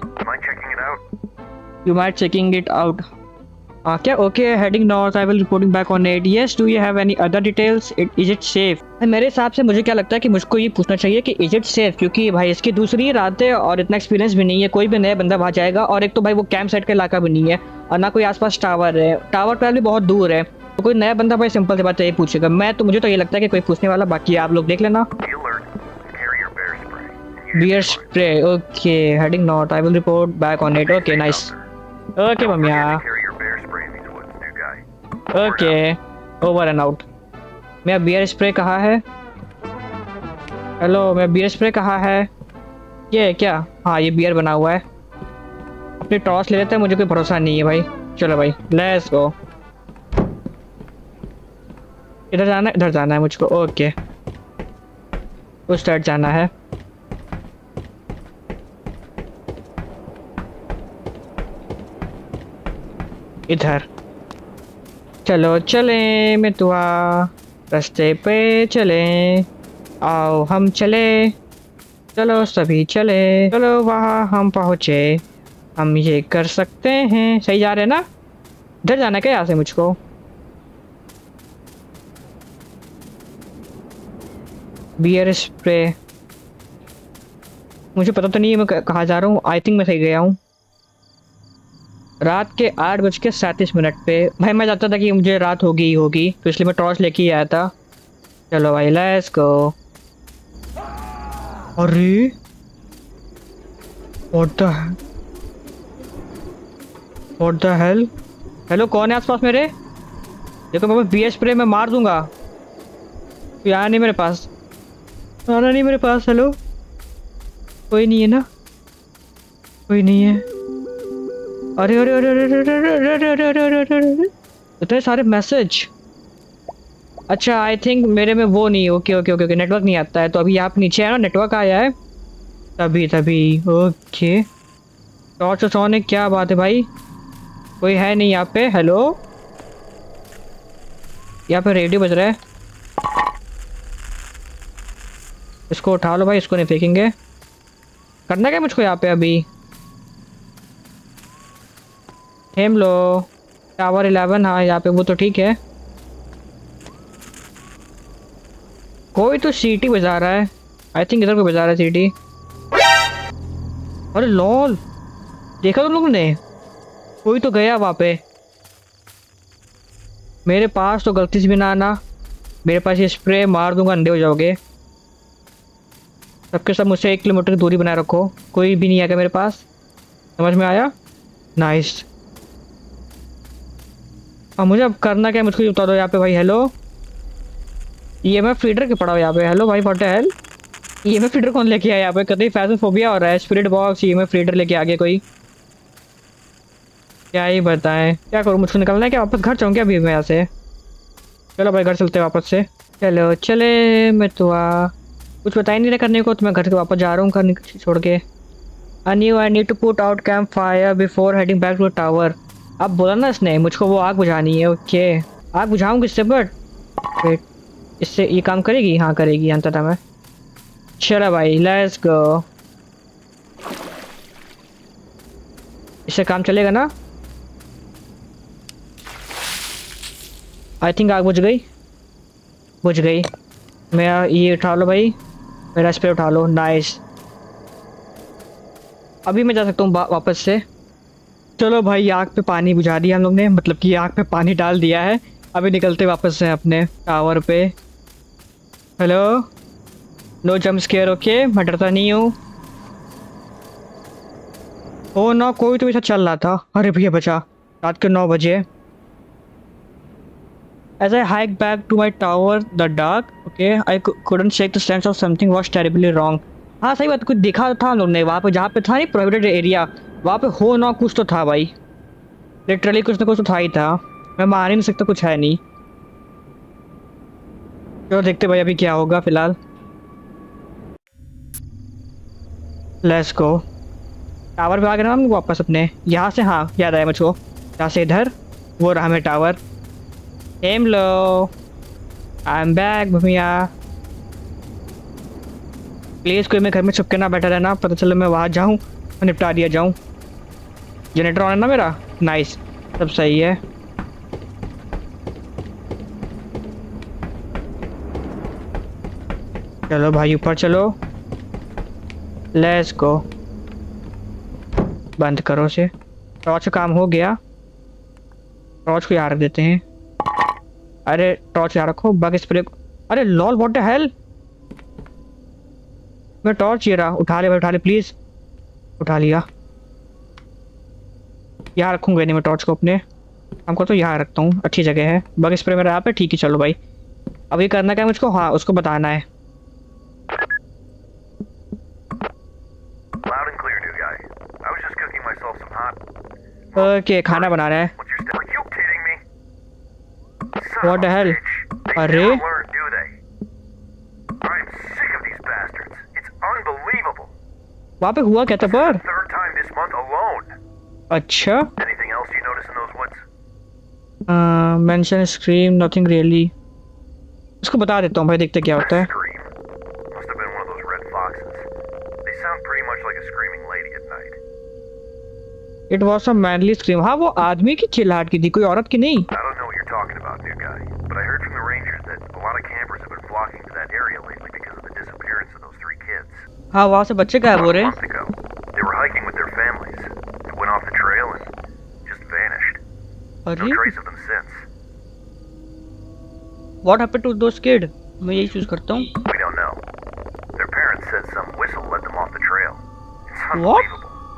You might checking it out. हाँ क्या? Okay, heading north, I will reporting back on it. Yes, do you have any other details? It is it safe? मेरे हिसाब से मुझे क्या लगता है कि मुझको ये पूछना चाहिए कि इज इट सेफ, क्योंकि भाई इसकी दूसरी रात है और इतना एक्सपीरियंस भी नहीं है। कोई भी नया बंदा वहाँ जाएगा, और एक तो भाई वो कैंप साइट का इलाका भी नहीं है, और ना कोई आसपास टावर है। टावर ट्वेल्व भी बहुत दूर है, तो कोई नया बंदा भाई सिंपल सी बात है ये पूछेगा। मैं तो मुझे तो ये लगता है कि कोई पूछने वाला, बाकी आप लोग देख लेना। Bear spray, okay, heading north, I will report back on it. Okay nice. Okay मम्मिया, ओके, ओवर एंड आउट। मेरा बियर स्प्रे कहाँ है? हेलो, मेरा बियर स्प्रे कहाँ है? ये क्या? हाँ ये बियर बना हुआ है। अपनी टॉर्च ले लेते हैं, मुझे कोई भरोसा नहीं है भाई। चलो भाई लेट्स गो। इधर जाना है, इधर जाना है मुझको। ओके, उस साइड जाना है। इधर चलो चले मितुआ, रास्ते पे चले, आओ हम चले, चलो सभी चले, चलो वहाँ हम पहुँचे, हम ये कर सकते हैं। सही जा रहे हैं ना? इधर जाना क्या यहाँ से मुझको? बियर स्प्रे, मुझे पता तो नहीं है मैं कहाँ जा रहा हूँ। आई थिंक मैं सही गया हूँ। रात के आठ बज के सैंतीस मिनट पे। भाई मैं चाहता था कि मुझे रात होगी ही होगी, तो इसलिए मैं टॉर्च लेके ही आया था। चलो भाई लेट्स गो। अरे What the What the hell? Hello, कौन है आसपास मेरे? देखो मैं बी एस स्प्रे में मार दूंगा। कोई आया नहीं मेरे पास, आना नहीं मेरे पास। हेलो, कोई नहीं है ना? कोई नहीं है। अरे अरे अरे अरे अरे अरे अरे अरे अरे अरे अरे इतने सारे मैसेज। अच्छा, आई थिंक मेरे में वो नहीं। Okay okay okay okay network नहीं आता है। तो अभी आप नीचे है ना, नेटवर्क आया है तभी तभी। ओके, टॉर्च सोने, क्या बात है भाई? कोई है नहीं यहाँ पे। हेलो, यहाँ पे रेडियो बज रहा है। इसको उठा लो भाई, इसको नहीं फेंकेंगे। करना क्या मुझको यहाँ पे अभी? Hello, tower eleven. हाँ यहाँ पे वो तो ठीक है। कोई तो सीटी बजा रहा है। आई थिंक इधर कोई बजा रहा है सीटी। अरे लॉल, देखा तुम लोगों ने? कोई तो गया वहाँ पे। मेरे पास तो गलती से भी ना आना। मेरे पास ये स्प्रे मार दूंगा, अंधे हो जाओगे। सबके सब मुझसे एक किलोमीटर की दूरी बनाए रखो। कोई भी नहीं आएगा मेरे पास, समझ में आया? नाइस। अब मुझे अब करना क्या है मुझको बता दो यहाँ पे भाई। Hello, E M F feeder के पड़ा हो यहाँ पे। हेलो भाई, what the hell? E M F feeder कौन लेके आया यहाँ पे? कतई फैशन फोबिया हो रहा है। Spirit box, E M F feeder लेके आ गया कोई। क्या ही बताएं, क्या करूँ? मुझको निकलना है क्या? वापस घर जाऊँ क्या अभी मैं यहाँ से? चलो भाई घर चलते हैं वापस से। चलो चले। मैं तो आ कुछ बता ही नहीं रहा करने को, तो मैं घर से वापस जा रहा हूँ घर छोड़ के। I knew I need to put out camp fire before heading back to tower. अब बोला ना इसने मुझको वो आग बुझानी है। ओके, आग बुझाऊँ किससे? बट वेट, इससे ये काम करेगी? हाँ करेगी अंततः में। चलो भाई लेट्स गो। इससे काम चलेगा ना? आई थिंक आग बुझ गई। बुझ गई। मेरा ये उठा लो भाई, मेरा स्प्रे उठा लो। नाइस, अभी मैं जा सकता हूँ वापस से। चलो भाई, आग पे पानी बुझा दिया हम लोग ने, मतलब कि आग पे पानी डाल दिया है। अभी निकलते वापस से अपने टावर पे। Hello, no jump scare. Okay, मैं डरता नहीं हूँ। ओ ना, कोई तो मेरे साथ चल रहा था। अरे भैया बचा। रात के नौ बजे। As I hiked back to my tower, the dark, okay, I couldn't shake the sense of something was terribly wrong. हाँ सही बात, कुछ देखा था हम लोग ने वहाँ पे, जहाँ पे था नहीं प्रोहिबिटेड एरिया, वहाँ पे हो ना कुछ तो था भाई। लिटरली कुछ ना कुछ तो था ही था। मैं मान ही नहीं सकता कुछ है नहीं। चलो देखते भाई अभी क्या होगा फिलहाल। Let's go. टावर पे आ गए ना हम वापस अपने यहाँ से। हाँ याद आया मुझको, यहाँ से इधर वो रहा हमें tower. Hello, I am back भैया। प्लीज़ कोई मैं घर में छुप के ना बैठा रहना, पता चले मैं वहाँ जाऊँ और निपटा दिया जाऊँ। जनरेटर ऑन है ना मेरा? नाइस, सब सही है। चलो भाई ऊपर चलो, लेट्स गो। बंद करो से। टॉर्च का काम हो गया। टॉर्च को यहाँ रख देते हैं। अरे टॉर्च यहाँ रखो, बग स्प्रे। अरे लॉल व्हाट द हेल? मैं टॉर्च ये रहा, उठा ले भाई उठा ले प्लीज। उठा लिया। यहाँ रखूंगा नहीं मैं टॉर्च को अपने। हमको तो यहाँ रखता हूँ, अच्छी जगह है। बग स्प्रे मेरा यहाँ पे ठीक है। चलो भाई अब ये करना क्या है मुझको? हाँ उसको बताना है। ओके खाना बना रहा है। What the hell? अरे वहाँ पे हुआ क्या था पर? अच्छा, मेंशन स्क्रीम नथिंग रियली। इसको बता देता हूँ भाई, देखते क्या होता है। It was a manly scream. हाँ वो आदमी की चिल्लाहट की थी, कोई औरत की नहीं। हाँ वहाँ से बच्चे गायब हो रहे हैं। अरे What happened to those kids? मैं यही चूज करता हूँ। What?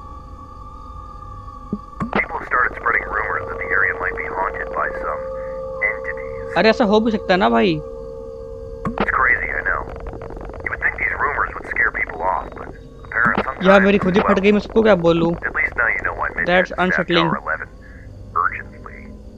अरे ऐसा हो भी सकता है ना भाई। It's crazy, I know. You would think these rumors would scare people off, but apparently यार मेरी sometimes, खुद ही फट well, गई, मैं सबको क्या बोलूं। at least now you know why Midnight That's is staffed unsettling. Tower eleven urgently.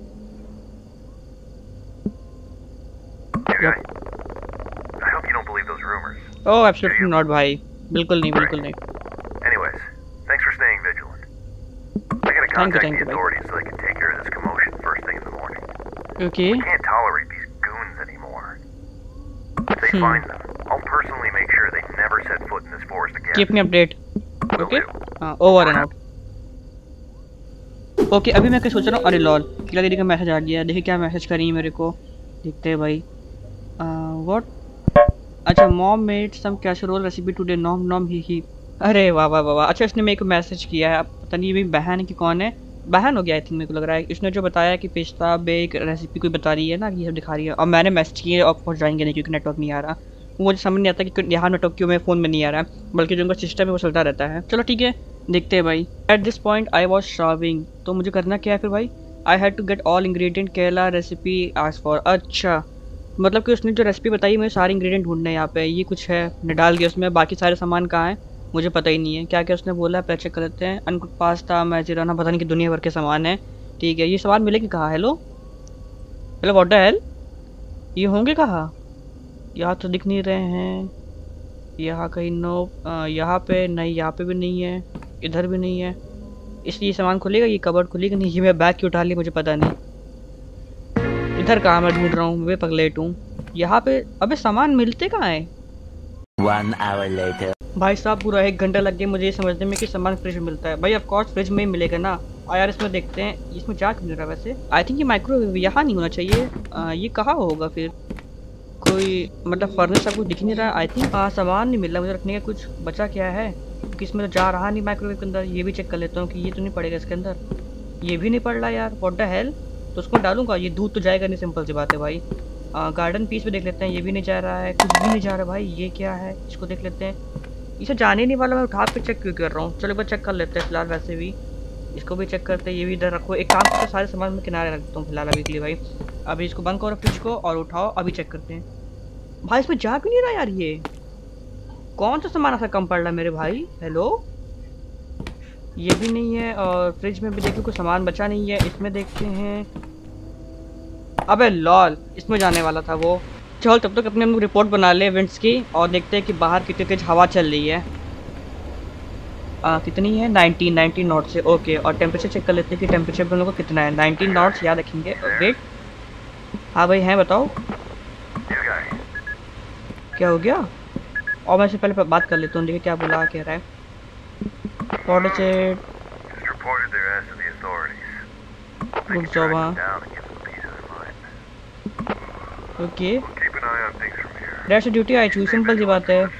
You Yep. guys, I hope you don't believe those rumors. Oh absolutely not भाई, बिल्कुल नहीं, बिल्कुल नहीं। Anyways, thanks for staying vigilant. I gotta Thank you, contact thank the you, bye. authorities so they can take care of this commotion first thing in the morning. Okay We can't tolerate these goons anymore. If they Hmm. find them, I'll personally make sure they never set foot in this forest again. Keep me update. Will okay do. हाँ, over and out. Okay अभी मैं क्या सोच रहा हूँ, अरे lol किला दीदी का मैसेज आ गया। देखिए क्या मैसेज करी है मेरे को, देखते हैं भाई। व्हाट, अच्छा mom made some casserole recipe today, nom nom hee hee. अरे वाह वाह वाह वाह। अच्छा इसने मेरे को मैसेज किया है, अब पता नहीं ये मेरी बहन है कि कौन है, बहन हो गया आई थिंक मेरे को लग रहा है। इसने जो बताया कि पिस्ता बेक रेसिपी कोई बता रही है ना, ये सब दिखा रही है, और मैंने मैसेज किया और पहुँच जाएंगे नहीं क्योंकि नेटवर्क नहीं आ रहा। मुझे समझ नहीं आता कि यहाँ नेटवर्क क्यों मेरे फ़ोन में नहीं आ रहा है, बल्कि जो उनका सिस्टम है वो चलता रहता है। चलो ठीक है देखते हैं भाई। At this point I was starving, तो मुझे करना क्या है फिर भाई, I had to get all ingredient Kerala recipe आज फॉर। अच्छा मतलब कि उसने जो रेसिपी बताई मुझे सारे इंग्रेडिएंट ढूंढने हैं यहाँ पे, ये कुछ है मैंने डाल दिया उसमें, बाकी सारे सामान कहाँ हैं मुझे पता ही नहीं है। क्या क्या उसने बोला है, चेक कर लेते हैं। अनकुक पास्ता मैजिराना, पता नहीं कि दुनिया भर के सामान है। ठीक है ये सामान मिलेगी कहाँ, hello hello what the hell, ये होंगे कहाँ, यहाँ तो दिख नहीं रहे हैं, यहाँ कहीं नो, यहाँ पे नहीं, यहाँ पे भी नहीं है, इधर भी नहीं है। इसलिए सामान खुलेगा, ये कबर्ड खुलेगा नहीं। ये मैं बैग क्यों उठा लिया मुझे पता नहीं। इधर कहाँ मैं ढूंढ रहा हूँ, मैं पगलेट हूँ यहाँ पे। अबे सामान मिलते कहाँ है। One hour later. भाई साहब पूरा एक घंटा लग गया मुझे ये समझने में कि सामान फ्रिज में मिलता है। भाई ऑफ कोर्स फ्रिज में ही मिलेगा ना। और यार इसमें देखते हैं, इसमें जा क्यों नहीं रहा वैसे। आई थिंक ये माइक्रोवेव यहाँ नहीं होना चाहिए। आ, ये कहाँ होगा फिर, कोई मतलब फर्नेस सब कुछ दिख नहीं रहा। आई थिंक हाँ सामान नहीं मिल रहा मुझे रखने का, कुछ बचा क्या है क्योंकि इसमें तो जा रहा नहीं माइक्रोवेव के अंदर। ये भी चेक कर लेता हूँ कि ये तो नहीं पड़ेगा इसके अंदर, ये भी नहीं पड़ रहा यार, व्हाट द हेल। तो उसको डालूंगा, ये दूध तो जाएगा नहीं, सिंपल सी बात है भाई। गार्डन पीस पे देख लेते हैं, ये भी नहीं जा रहा है, कुछ भी नहीं जा रहा भाई। ये क्या है, इसको देख लेते हैं, इसे जाने नहीं वाला, मैं उठा पे चेक क्यों कर रहा हूँ। चलो एक बार चेक कर लेते हैं फिलहाल, वैसे भी इसको भी चेक करते हैं। ये भी इधर रखो, एक काम करते सारे सामान में किनारे रख देता हूँ फिलहाल अभी के लिए भाई। अभी इसको बंद करो फ्रिज को और उठाओ, अभी चेक करते हैं। भाई इसमें जा क्यों नहीं रहा यार, ये कौन सा सामान ऐसा कम पड़ रहा है मेरे भाई। हेलो ये भी नहीं है, और फ्रिज में भी देखो कोई सामान बचा नहीं है। इसमें देखते हैं, अबे लॉल इसमें जाने वाला था वो। चल तब तक अपने हम लोग रिपोर्ट बना ले इवेंट्स की और देखते हैं कि बाहर कितनी तेज हवा चल रही है। आ, कितनी है, नाइनटीन नाइनटीन नॉट से। ओके और टेम्परेचर चेक कर लेते हैं कि टेम्परेचर हम लोग को कितना है। नाइनटीन नॉट्स याद रखेंगे। वेट हाँ भाई हैं, बताओ क्या हो गया। और मैं इससे पहले बात कर लेता हूँ, देखिए क्या बोला कह रहा है। Good job. हाँ okay that's duty I choose, simple सी बात है।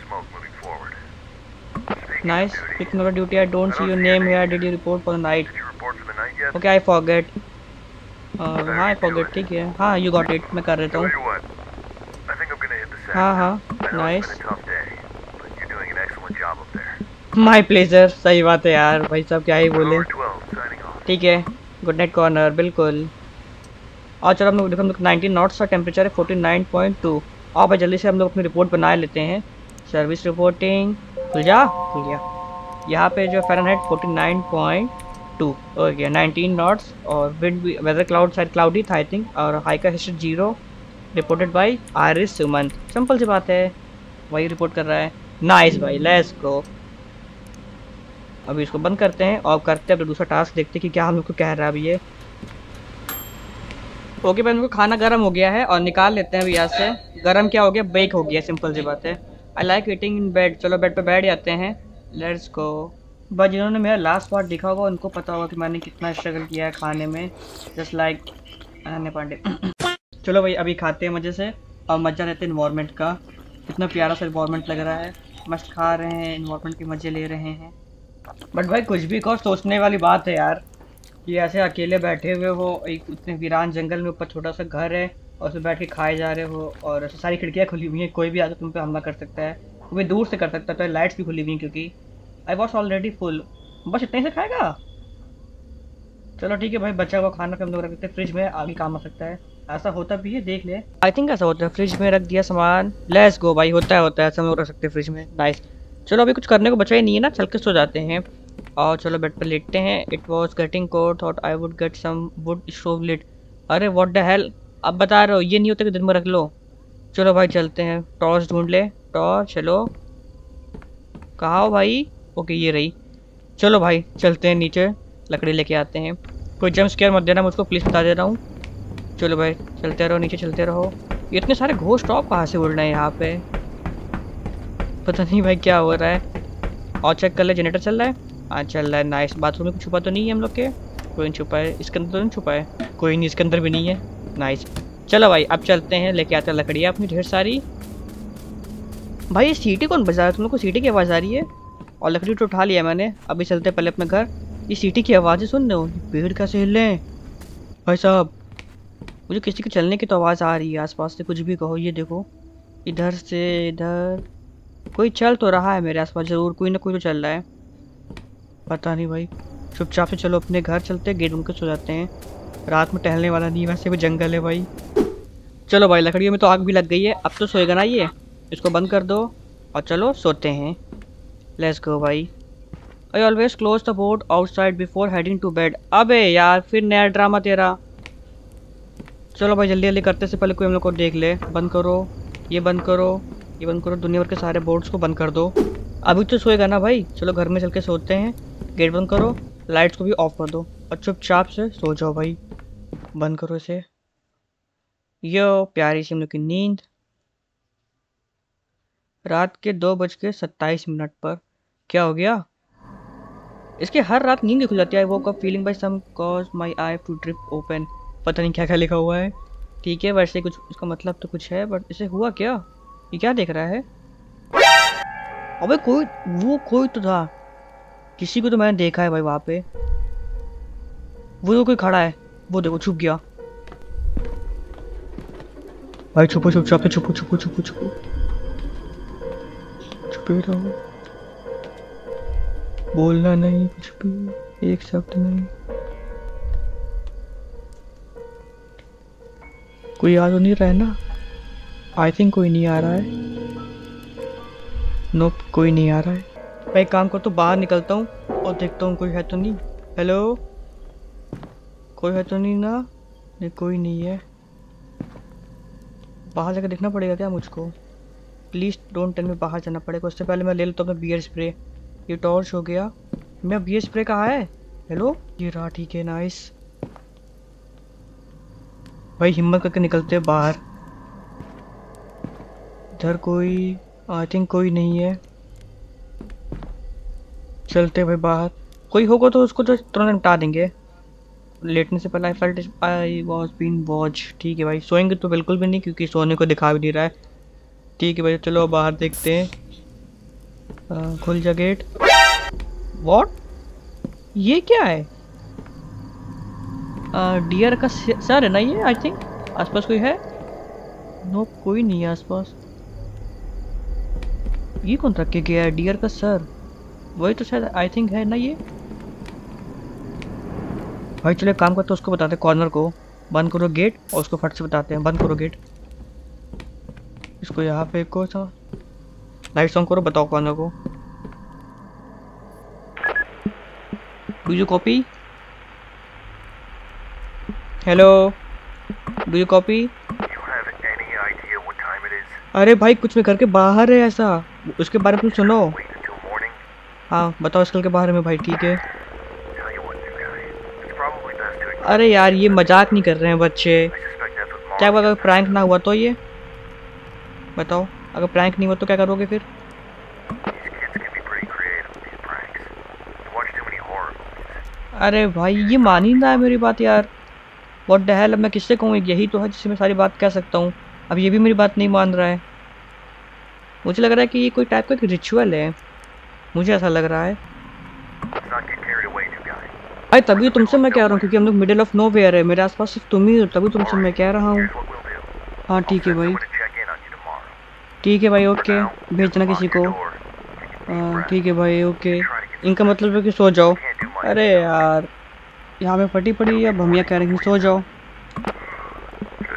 Nice pick number duty, I don't see your name here, did you report for the night. Okay I forget, हाँ आई फॉरगेट, ठीक है हाँ यू गॉट इट, मैं कर देता हूँ। हाँ हाँ नाइस माय प्लेजर, सही बात है यार भाई साहब क्या ही बोले। ठीक है गुड नाइट कॉर्नर, बिल्कुल। और चलो हम लोग देखो, हम लोग नाइनटीन नॉट्स का टेम्परेचर है, फोर्टी नाइन पॉइंट टू। और भाई जल्दी से हम लोग अपनी रिपोर्ट बना लेते हैं। सर्विस रिपोर्टिंग खुल जा, खुल गया। यहाँ पे जो Fahrenheit forty nine point two हो गया, नाइनटीन नॉट्स। और विंड भी, वेदर क्लाउड साइड क्लाउडी था आई थिंक, और हाई का history zero, reported by Aris Suman. Simple सी बात है, वही रिपोर्ट कर रहा है। नाइस भाई, लेट्स गो। अभी इसको बंद करते हैं और करते हैं अपना दूसरा टास्क, देखते हैं कि क्या हम लोग को कह रहा है अभी ये। ओके भाई उनको खाना गर्म हो गया है और निकाल लेते हैं अभी यहाँ से। गर्म क्या हो गया, बेक हो गया, सिंपल सी बात है। I like eating in bed, चलो बेड पे बैठ जाते हैं, लेट्स गो। बस जिन्होंने मेरा लास्ट पार्ट देखा होगा उनको पता होगा कि मैंने कितना स्ट्रगल किया है खाने में, जस्ट लाइक अनन्या पांडे। चलो भाई अभी खाते हैं मज़े से और मज़ा लेते हैं इन्वायरमेंट का। कितना प्यारा सा इन्वायरमेंट लग रहा है, मस्त खा रहे हैं, इन्वायरमेंट के मज़े ले रहे हैं। बट भाई कुछ भी कहो, सोचने वाली बात है यार, ये ऐसे अकेले बैठे हुए हो एक इतने वीरान जंगल में, ऊपर छोटा सा घर है और उसमें बैठ के खाए जा रहे हो, और ऐसे सारी खिड़कियाँ खुली हुई हैं, कोई भी आकर तुम पे हमला कर सकता है, वो भी दूर से कर सकता है। तो लाइट्स भी खुली हुई हैं क्योंकि आई वॉज ऑलरेडी फुल। बस इतने से खाएगा, चलो ठीक है भाई। बचा हुआ खाना पे हम लोग रख देते हैं फ्रिज में, आगे काम आ सकता है। ऐसा होता भी है, देख ले। आई थिंक ऐसा होता है, फ्रिज में रख दिया सामान। लेट्स गो भाई, होता है होता है ऐसा, हम लोग रख सकते हैं फ्रिज में। नाइस। चलो अभी कुछ करने को बचा ही नहीं है ना, चल के सो जाते हैं। और चलो बेड पर लेटते हैं। It was getting cold, thought I would get some wood stove lit. अरे व्हाट द हेल, अब बता रहे हो ये नहीं होता कि दिन में रख लो। चलो भाई चलते हैं, टॉर्च ढूंढ ले। टॉर्च, चलो कहाँ हो भाई? ओके ये रही। चलो भाई चलते हैं नीचे, लकड़ी लेके आते हैं। कोई जंप स्केयर मत देना मुझको प्लीज़, बता दे रहा हूँ। चलो भाई चलते रहो, नीचे चलते रहो। ये इतने सारे घोस्ट टॉप कहाँ से उड़ रहे हैं यहाँ पे, पता नहीं भाई क्या हो रहा है। और चेक कर ले, जनरेटर चल रहा है? हाँ चल रहा है। नाइस। बाथरूम में कुछ छुपा तो नहीं है हम लोग के? कोई नहीं छुपा है। इसके अंदर तो नहीं छुपा है? कोई नहीं, इसके अंदर भी नहीं है। नाइस। चलो भाई अब चलते हैं, लेके आते हैं लकड़ियाँ अपनी ढेर सारी। भाई ये सीटी कौन बजा रहा है? तुम लोग को सीटी की आवाज़ आ रही है? और लकड़ी तो उठा लिया मैंने, अभी चलते हैं पहले अपने घर। ये सीटी की आवाज़ें सुन रहे हो? पेड़ कैसे हिल रहे हैं भाई साहब? मुझे किसी के चलने की तो आवाज़ आ रही है आसपास से, कुछ भी कहो। ये देखो इधर से इधर कोई चल तो रहा है मेरे आसपास, ज़रूर कोई ना कोई तो चल रहा है, पता नहीं भाई। चुपचाप से चलो अपने घर चलते, गेट उनके सो जाते हैं। रात में टहलने वाला नहीं, वैसे भी जंगल है भाई। चलो भाई लकड़ियों में तो आग भी लग गई है, अब तो सोएगा ना ये। इसको बंद कर दो और चलो सोते हैं। लेट्स गो भाई। I always close the board outside before heading to bed. अबे यार फिर नया ड्रामा तेरा। चलो भाई जल्दी जल्दी करते से पहले कोई हम लोग को देख ले। बंद करो, ये बंद करो, ये बंद करो, दुनिया भर के सारे बोर्ड्स को बंद कर दो। अभी तो सोएगा ना भाई, चलो घर में चल के सोते हैं। गेट बंद करो, लाइट्स को भी ऑफ कर दो और चुपचाप से सो जाओ भाई। बंद करो इसे। यो प्यारी सी हम लोग की नींद। रात के दो बज के सत्ताईस मिनट पर क्या हो गया? इसके हर रात नींद खुल जाती है। वो कब feeling by some cause my I to trip open. पता नहीं क्या क्या लिखा हुआ है। ठीक है वैसे कुछ इसका मतलब तो कुछ है, बट इसे हुआ क्या? ये क्या देख रहा है? अबे कोई, वो कोई तो था, किसी को तो मैंने देखा है भाई वहाँ पे। वो तो कोई खड़ा है, वो देखो छुप गया भाई। छुपो चुपचाप से, छुपो छुपो छुपो छुपो छुपे रहो, बोलना नहीं कुछ भी, एक शब्द नहीं। कोई आ तो नहीं रहा है ना? आई थिंक कोई नहीं आ रहा है। नो nope, कोई नहीं आ रहा है भाई। काम कर तो बाहर निकलता हूँ और देखता हूँ कोई है तो नहीं। हेलो, कोई है तो नहीं ना? नहीं कोई नहीं है। बाहर जाकर देखना पड़ेगा क्या मुझको? प्लीज़ डोंट टेल मी बाहर जाना पड़ेगा। उससे पहले मैं ले लेता हूँ अपना बियर स्प्रे। ये टॉर्च हो गया। मेरा बियर स्प्रे कहाँ है? हेलो, ये रहा। ठीक है नाइस भाई, हिम्मत करके निकलते हैं बाहर। इधर कोई, आई थिंक कोई नहीं है। चलते भाई बाहर, कोई होगा तो उसको तो तुरंत निपटा देंगे। लेटने से पहले I felt I was being watch. ठीक है भाई, सोएंगे तो बिल्कुल भी नहीं क्योंकि सोने को दिखा भी नहीं रहा है। ठीक है भाई चलो बाहर देखते हैं। आ, खुल जा गेट। व्हाट, ये क्या है? डियर का सर है ना ये? आई थिंक आसपास कोई है? नो कोई नहीं है आसपास। ये कौन रख के गया है? डियर का सर, वही तो शायद आई थिंक है ना ये। भाई चलो एक काम करते हैं, उसको बताते हैं कॉर्नर को बंद करो गेट, और उसको फट से बताते हैं बंद करो गेट। इसको यहाँ पे को सा लाइट ऑन करो, बताओ कॉर्नर को। Do you copy? Hello, do you copy? You have any idea what time it is? अरे भाई कुछ भी करके बाहर है ऐसा, उसके बारे में तुम सुनो। Wait until morning. हाँ बताओ इसकल के बारे में भाई। ठीक है। Tell you what, new guy. It's probably best to ignore. अरे यार ये मजाक नहीं कर रहे हैं बच्चे। I suspect that's what क्या Molly अगर is. प्रैंक ना हुआ तो? ये बताओ, अगर प्रैंक नहीं हुआ तो क्या करोगे फिर? These kids can be pretty creative with these pranks. You watch too many horror movies. अरे भाई ये मान ही ना है मेरी बात यार। व्हाट द हेल, अब मैं किससे कहूँ? यही तो है जिससे मैं सारी बात कह सकता हूँ। अब ये भी मेरी बात नहीं मान रहा है। मुझे लग रहा है कि ये कोई टाइप का रिचुअल है, मुझे ऐसा लग रहा है। Let's not get carried away, new guy. भाई तभी तुमसे मैं कह रहा हूँ क्योंकि हम लोग मिडिल ऑफ नो वेयर है, मेरे आसपास सिर्फ तुम ही हो, तभी तुमसे मैं कह रहा हूँ। Here's what we'll do. हाँ ठीक है Send भाई, someone to check in on you tomorrow. ठीक है भाई ओके, Now, भेजना lock किसी your को। door. Take a deep हाँ breath. ठीक है भाई ओके। Try to get इनका मतलब है कि सो जाओ। Can't do much. अरे यार यहाँ पे फटी पड़ी है, अब हम यहाँ कह रहे हैं कि सो जाओ। Good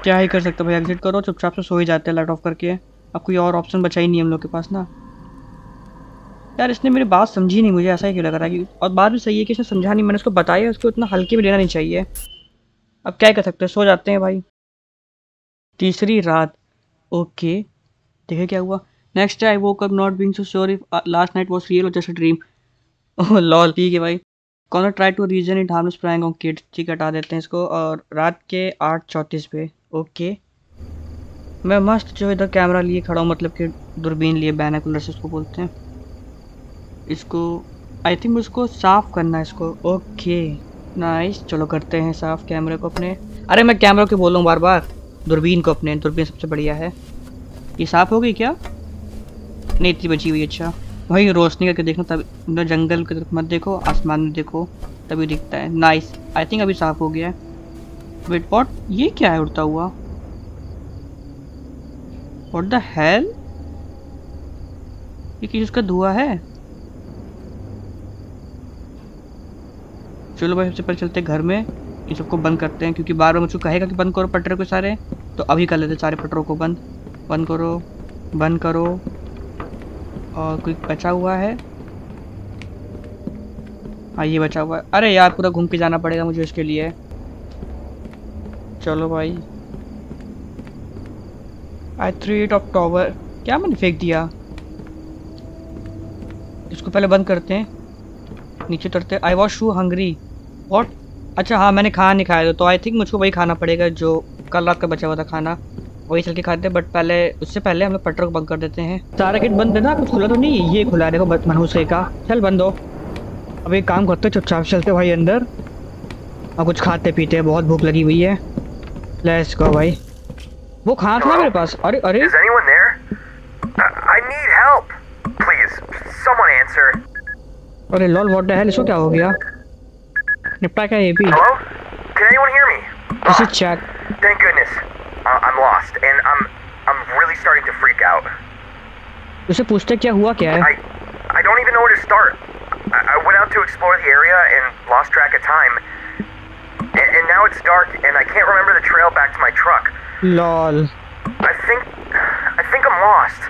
क्या ही कर सकते भाई, एग्जिट करो, चुपचाप से सो ही जाते हैं लाइट ऑफ करके। अब कोई और ऑप्शन बचा ही नहीं हम लोग के पास ना। यार इसने मेरी बात समझी नहीं, मुझे ऐसा ही क्यों लग रहा है कि, और बात भी सही है कि इसने समझा नहीं, मैंने उसको बताया, उसको इतना हल्के में लेना नहीं चाहिए। अब क्या ही कर सकते हैं, सो जाते हैं भाई। तीसरी रात, ओके देखिए क्या हुआ। Next day I woke up not being so sure if last night was real और just a dream. Oh lol, ठीक है भाई। कौन try to reason it harmless prank on kids, ठीक है हटा देते हैं इसको। और रात के आठ चौंतीस पे, ओके मैं मस्त जो इधर कैमरा लिए खड़ा हूँ, मतलब कि दूरबीन लिए, बैनोकुलर से इसको बोलते हैं। इसको आई थिंक उसको साफ करना है इसको, ओके नाइस, चलो करते हैं साफ कैमरे को अपने। अरे मैं कैमरा क्यों बोल रहा हूँ बार बार, दूरबीन को अपने, दूरबीन सबसे बढ़िया है। ये साफ हो गई क्या? नहीं इतनी बची हुई, अच्छा वही रोशनी करके देखना, तब न जंगल की तरफ मत देखो, आसमान में देखो तभी दिखता है। नाइस, आई थिंक अभी साफ हो गया है। वेट व्हाट, ये क्या है उड़ता हुआ? व्हाट द हेल, ये किस का धुआं है? चलो भाई सबसे पहले चलते हैं घर में, इन सबको बंद करते हैं, क्योंकि बार बार मुझको कहेगा कि बंद करो पटरे को सारे, तो अभी कर लेते सारे पटरों को बंद। बंद करो, बंद करो। और कोई बचा हुआ है? हाँ ये बचा हुआ है। अरे यार पूरा घूम के जाना पड़ेगा मुझे इसके लिए। चलो भाई, I threw it off tower, क्या मैंने फेंक दिया? इसको पहले बंद करते हैं, नीचे उतरते हैं। I was so hungry, what? अच्छा हाँ मैंने खाना नहीं खाया था, तो आई थिंक मुझको वही खाना पड़ेगा जो कल रात का बचा हुआ था खाना, वही चल के खाते हैं। बट पहले उससे पहले हम लोग पटर को बंद कर देते हैं। सारा गेट बंद है ना, कुछ खुला तो नहीं? ये खुला है देखो, मनहूस का। चल बंद हो। अब एक काम करते चुपचाप चलते भाई अंदर और कुछ खाते पीते हैं, बहुत भूख लगी हुई है। लेट्स गो भाई। वो खाना था मेरे पास। अरे अरे Is anyone there? I, I need help. Please, someone answer. अरे लॉल व्हाट द हेल, इसको क्या हो गया? निपटा क्या ये भी? Hello? Can anyone hear me? This is Ah, chat. thank goodness. Uh, I'm lost, and I'm I'm really starting to freak out. उसे पूछते क्या हुआ क्या है? I I don't even know where to start. I, I went out to explore the area and lost track of time. And, and now it's dark, and I can't remember the trail back to my truck. Lol I think I think I'm lost.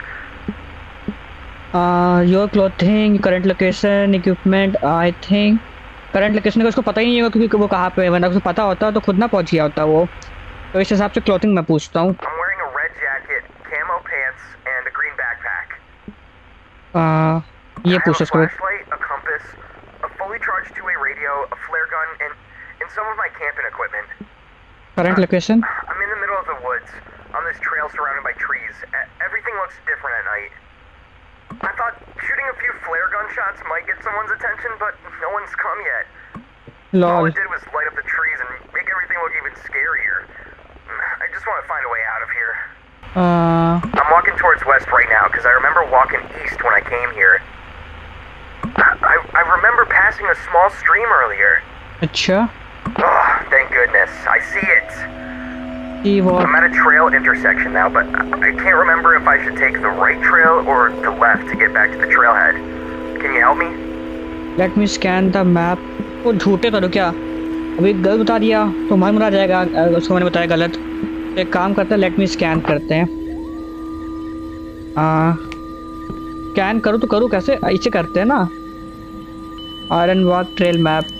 Your clothing, current location, equipment. I think current location का उसको पता ही नहीं होगा, क्योंकि वो कहाँ पे है, वरना उसे पता होता तो खुद ना पहुँच गया होता वो। तो इस हिसाब से क्लोथिंग मैं पूछता हूँ। I'm wearing a red jacket, camo pants, and a green backpack. आ, ये I have पूछ a उसको। flashlight, a compass, a fully charged two-way radio, a flare gun, and and some of my camping equipment. Current location, I'm in the middle of the woods, on this trail surrounded by trees. E- Everything looks different at night. I thought shooting a few flare gun shots might get someone's attention, but no one's come yet. All lol it did was light up the trees and make everything look even scarier. I just want to find a way out of here. I'm walking towards west right now because I remember walking east when I came here. I, I remember passing a small stream earlier. अच्छा Oh, thank goodness. I see it. ये वो I'm at a trail intersection now, but I can't remember if I should take the right trail or the left to get back to the trailhead. Can you help me? Let me scan the map. वो झूठे करो क्या? अभी गलत बता दिया तो मार मुरा जाएगा, अ, उसको मैंने बताया गलत। तो एक काम करते हैं, लेट मी स्कैन करते हैं। स्कैन करूँ तो करूँ कैसे? ऐसे करते हैं ना, आयरन वॉक ट्रेल मैप।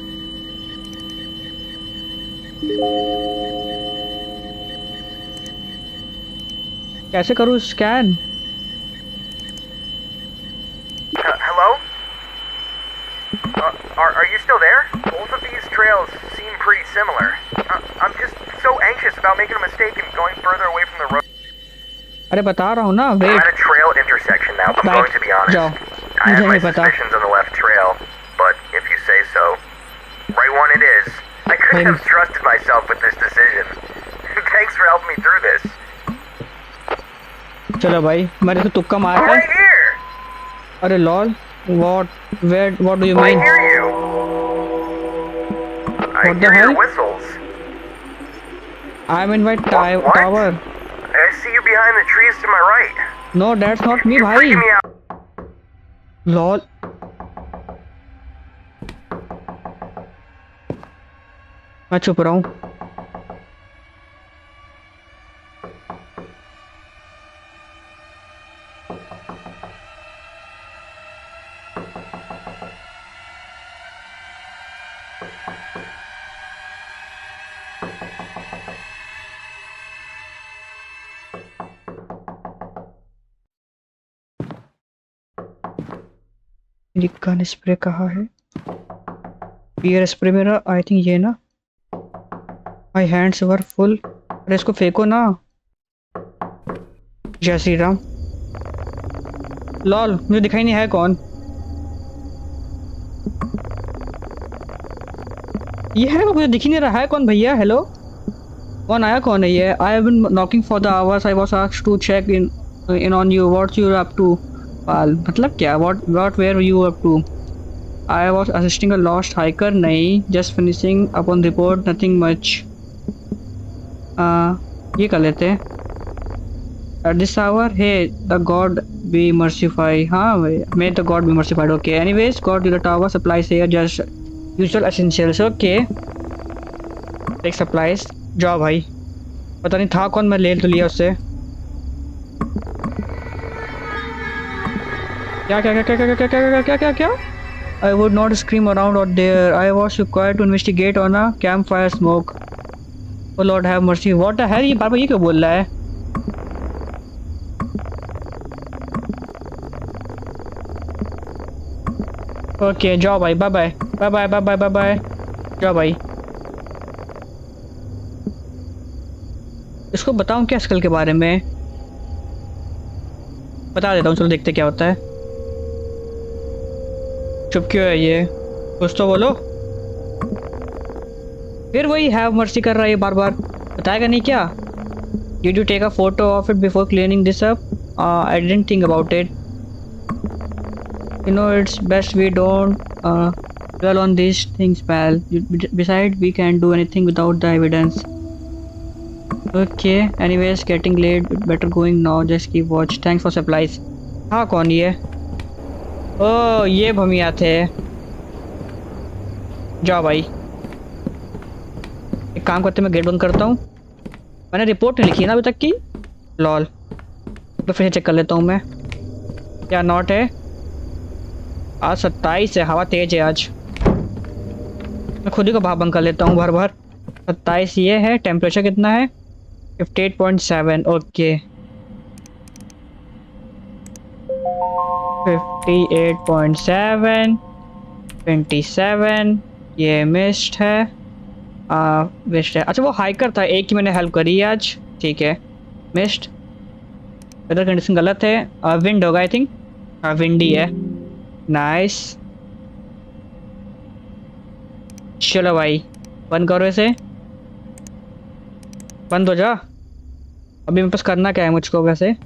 कैसे करूँ scan? Uh, hello? Uh, are, are you still there? Both of these trails seem pretty similar. Uh, I'm just so anxious about making a mistake and going further away from the road. अरे बता रहा हूँ ना, I'm wait. at a trail intersection now, I'm Right. going to be honest. जाओ, I मुझे have my नहीं पता। suspicions on the left trail, but if you say so, right one it is. I couldn't Fine. have trusted myself with this decision. Thanks for helping me through this. चलो भाई, मैंने तो तुक्का I'm मारा right है। here! अरे lol, what where what do you I mean? hear you. I What the hear your hell? whistles. I am in my What? Tower. I see you behind the trees to my right. No that's not me You're भाई। freaking me out. Lol, मैं चुप रहा हूँ। Gun spray कहाँ है? Beer spray मेरा आई think ये ना। My hands were full. अरे इसको फेंको ना। जय श्री राम। लॉल मुझे दिखाई नहीं है कौन ये है, मुझे दिख ही नहीं रहा है कौन भैया। हेलो कौन आया, कौन है ये? I have been knocking for the hours, I was asked to check in in on you, what you up to. मतलब क्या? What what where you up to? I was assisting a lost hiker. नहीं, just finishing upon report, nothing much. ये कर लेते हैं। At this hour, hey the god be mercify. हाँ may the god be mercified. Okay anyways, god to the tower, supplies here, just usual essentials. Okay take supplies. जाओ भाई। पता नहीं था कौन, मैं ले तो लिया उससे। क्या क्या क्या क्या क्या क्या क्या क्या क्या क्या? I would not scream around out there. I was required to investigate on a campfire smoke. Oh Lord have mercy. What the hell? ये बार बार ये क्यों बोल रहा है? ओके जाओ भाई, bye bye bye bye bye bye bye bye. जाओ भाई। इसको बताऊं क्या स्कल के बारे में? बता देता हूँ, चलो देखते क्या होता है। चुप क्यों है ये? कुछ तो बोलो। फिर वही हैव मर्सी कर रहा है बार बार। बताएगा नहीं क्या? Did you take a photo of it before cleaning this up? Uh, I didn't think about it. You know, it's best we don't uh, dwell on these things, pal. Besides, we can't do anything without the evidence. Okay. Anyways, getting late. Better going now. Just keep watch. Thanks for supplies. हाँ कौन ये? ओह ये भमिया थे। जाओ भाई। एक काम करते मैं गेट बंद करता हूँ। मैंने रिपोर्ट नहीं लिखी ना अभी तक की। लॉल तो फिर चेक कर लेता हूँ मैं क्या नोट है। आज सत्ताईस है, हवा तेज है आज। मैं खुद ही को भाव बंद कर लेता हूँ भर भर। सत्ताईस ये है। टेम्परेचर कितना है? Fifty eight point seven. Okay fifty eight point seven. Twenty seven. ये मिस्ट है। आ, मिस्ट है। अच्छा वो हाइकर था, एक ही मैंने हेल्प करी आज। ठीक है मिस्ट। वेदर कंडीशन गलत है। आ, विंड होगा आई थिंक। हाँ विंडी है। नाइस। चलो भाई बंद करो इसे। बंद हो जा। अभी मेरे पास करना क्या है मुझको वैसे?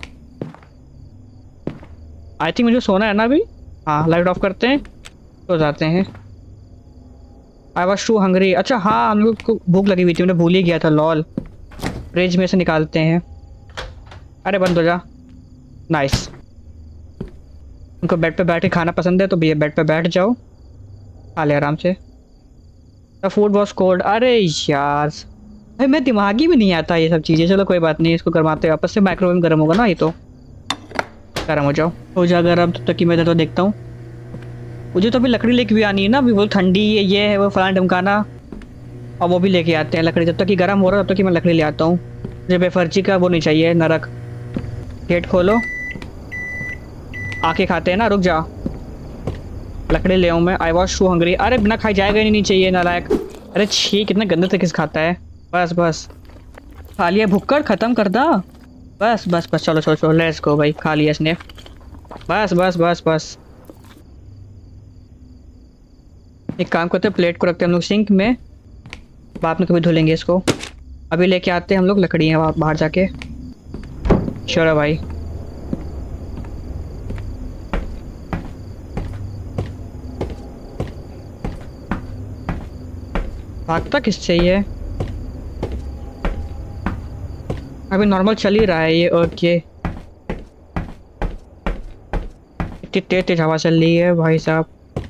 आई थिंक मुझे सोना है ना अभी। हाँ लाइट ऑफ करते हैं तो जाते हैं। I was too hungry. अच्छा हाँ हम लोग को भूख लगी हुई थी, मैंने भूल ही गया था। लॉल फ्रिज में से निकालते हैं। अरे बंद हो जा। नाइस। उनको बेड पे बैठ के खाना पसंद है तो भैया बेड पे बैठ जाओ, खा ले आराम से। The food was cold. अरे यार भाई मैं दिमागी भी नहीं आता ये सब चीज़ें। चलो कोई बात नहीं, इसको गरमाते वापस से। माइक्रोवेव गर्म होगा ना ये तो। गर्म हो जाओ हो जा गर्म। तब तक की मैं इधर तो देखता हूँ। मुझे तो अभी लकड़ी लेके भी आनी है ना। अभी वो ठंडी है ये है वो फलाना ढमकाना, और वो भी लेके आते हैं लकड़ी। जब तक कि गर्म हो रहा है तब तक कि मैं लकड़ी ले आता हूँ। मुझे बेफर्जी का वो नहीं चाहिए नरक। गेट खोलो, आके खाते हैं ना। रुक जा लकड़ी ले आऊँ मैं। I was too hungry. अरे बिना खाई जाएगा ही नहीं चाहिए नालायक। अरे छी कितना गंदे तरीके से खाता है। बस बस खा लिया, भुक्कड़ ख़त्म कर दा। बस बस बस चलो चलो चलो लेट्स गो भाई। खा लिया इसने। बस बस बस बस। एक काम करते हैं प्लेट को रखते हैं हम लोग सिंक में, बाद में कभी धुलेंगे इसको। अभी लेके आते हैं हम लोग लकड़ियाँ बाहर जाके। चलो भाई भागता किससे ये? अभी नॉर्मल चल ही रहा है ये। ओके इतनी तेज तेज हवा चल रही है भाई साहब।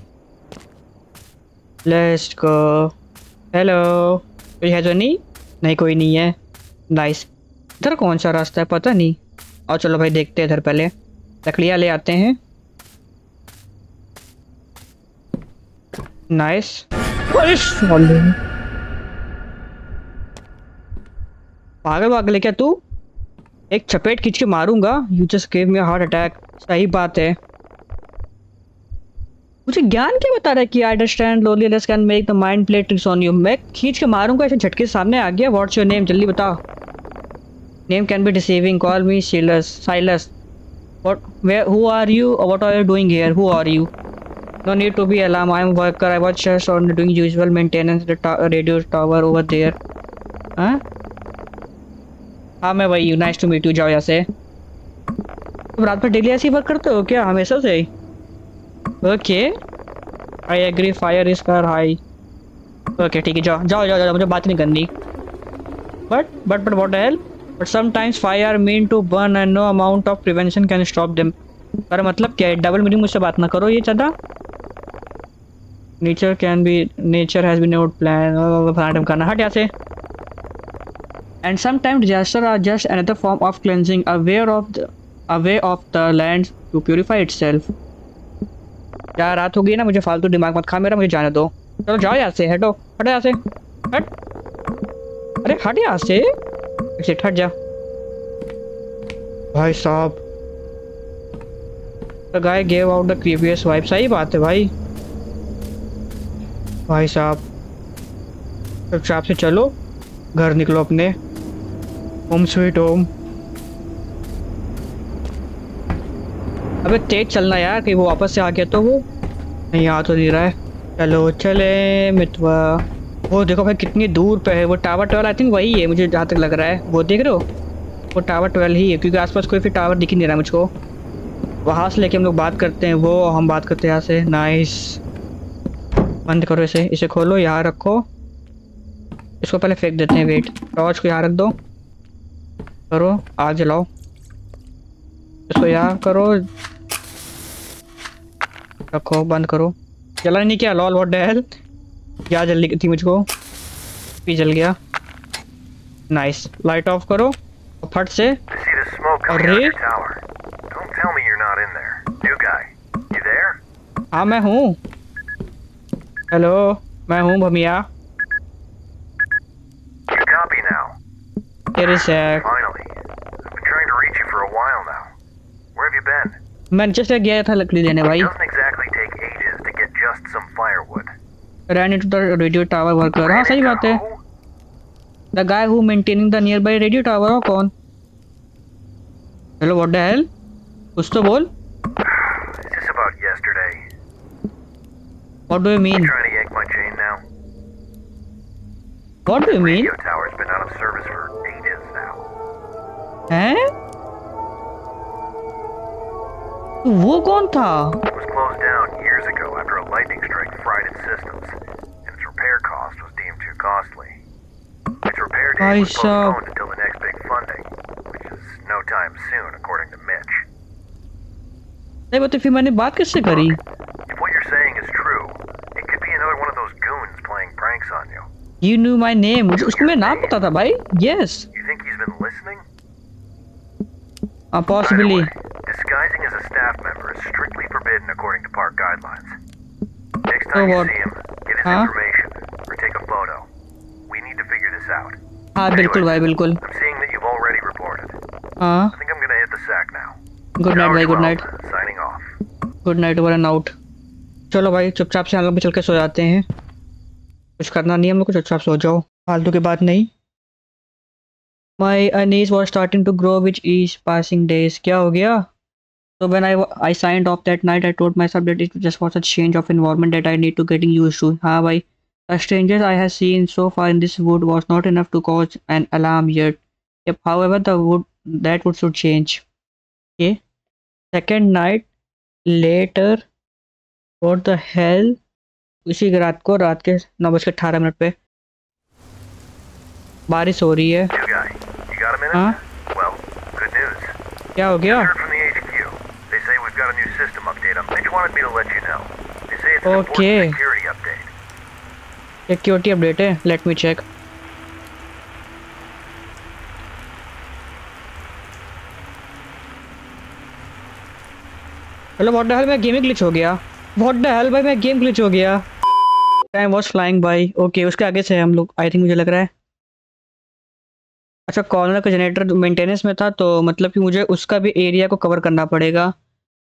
Let's go. हेलो कोई है तो नहीं? नहीं कोई नहीं है। नाइस। इधर कौन सा रास्ता है पता नहीं। और चलो भाई देखते हैं इधर। पहले लकड़ियाँ ले आते हैं। नाइस। पागल पागल है क्या तू? एक चपेट खींच के मारूंगा। You just give me heart attack. सही बात है। मुझे ज्ञान क्या बता रहा है कि I understand loneliness can make the mind play tricks on you. मैं खींच के मारूंगा ऐसे झटके सामने आ गया। व्हाट्स योर नेम, जल्दी बता। Name can be deceiving, call me Silas. Silas what, where, who are you और what are you doing here, who are you? No need to be alarm, I am worker, I was just on doing usual maintenance the radio tower over there. हाँ हाँ मैं वही हूँ, nice to meet you. जाओ यहाँ से। तुम रात भर डेली ऐसे ही वर्क करते हो क्या, हमेशा से ही? Okay I agree, fire is कर हाई। ओके ठीक है, जाओ जाओ जाओ जाओ, मुझे बात नहीं करनी। But but but what the hell, but sometimes fire mean to burn and no amount of prevention can stop them. पर मतलब क्या है, डबल मीनिंग, मुझसे बात ना करो ये ज़्यादा। Nature can be, nature has been not plan करना, हट यहाँ से। And sometimes disaster are just another form of cleansing, aware of the away of the land to purify itself. क्या रात हो गई ना, मुझे फालतू दिमाग मत खा मेरा, मुझे जाने दो। चलो जाओ यहाँ से, हटो हटो यहाँ से, हट। अरे हट यहाँ से, ऐसे हट जा। भाई साहब, the guy gave out the creepiest vibe. सही बात है भाई। भाई साहब चुपचाप से चलो, घर निकलो अपने, होम स्वीट होम। अबे तेज चलना यार, कहीं वो वापस से आ गया तो। वो नहीं आ तो नहीं रहा है। चलो चले मितवा। वो देखो भाई कितनी दूर पे है वो टावर। ट्वेल्व आई थिंक वही है मुझे जहाँ तक लग रहा है। वो देख रहे हो, वो टावर ट्वेल्व ही है, क्योंकि आसपास कोई फिर टावर दिख ही नहीं रहा मुझको। वहाँ से लेके हम लोग बात करते हैं, वो हम बात करते हैं यहाँ से। नाइस, बंद करो इसे, इसे खोलो, यहाँ रखो। इसको पहले फेंक देते हैं। वेट, टॉर्च को यहाँ रख दो, करो आग जलाओ। इसको यहाँ करो, रखो, बंद करो। जला नहीं क्या, लॉल व्हाट द हेल। क्या जल्दी थी मुझको, भी जल गया। नाइस, लाइट ऑफ करो फट से। अरे हाँ मैं हूँ, हेलो मैं हूँ भमिया। It is uh, मैं जस्ट गया था लकड़ी लेने भाई। Ran into the radio tower worker। हाँ सही बात है। The guy who maintaining the nearby radio tower। हो कौन? Hello what the hell? कुछ तो बोल। What do you mean? What do you mean? हैं? वो कौन था? भाई साहब, नहीं बता फिर मैंने बात किससे करी? You knew my name। मुझे उसको मेरा नाम पता था भाई। Yes। Uh, possibly। Disguising as a staff member is strictly forbidden according to park guidelines. Next So time you what? see him, get his Huh? information or take a photo. We need to figure this out. हाँ बिल्कुल भाई बिल्कुल। I'm seeing that you've already reported. हाँ I think I'm gonna hit the sack now. Good night भाई, good night, Signing off. Good night, over and out. चलो भाई चुपचाप से आगे पे चल के सो जाते हैं, कुछ करना नहीं है हम लोग को, चुपचाप सो जाओ, फालतू की बात नहीं। My unease was starting to grow with each passing days। क्या हो गया? So when I I signed off that night, I told myself that it just was a change of environment that I need to getting used to। हाँ भाई, the strangers I have seen so far in this wood was not enough to cause an alarm yet। Yep, however the wood that would should change। Okay, second night later, what the hell? उसी रात को, रात के नौ बज के अठारह minute पे बारिश हो रही है। हाँ क्या हो गया? ओके सिक्योरिटी अपडेट है, let me check. Hello what the hell, मैं गेमिंग ग्लिच हो गया। व्हाट द हेल भाई, मैं गेम ग्लिच हो गया। Time was flying by. Okay उसके आगे से हम लोग, आई थिंक मुझे लग रहा है। अच्छा कॉर्नर का जनरेटर मेंटेनेंस में था, तो मतलब कि मुझे उसका भी एरिया को कवर करना पड़ेगा।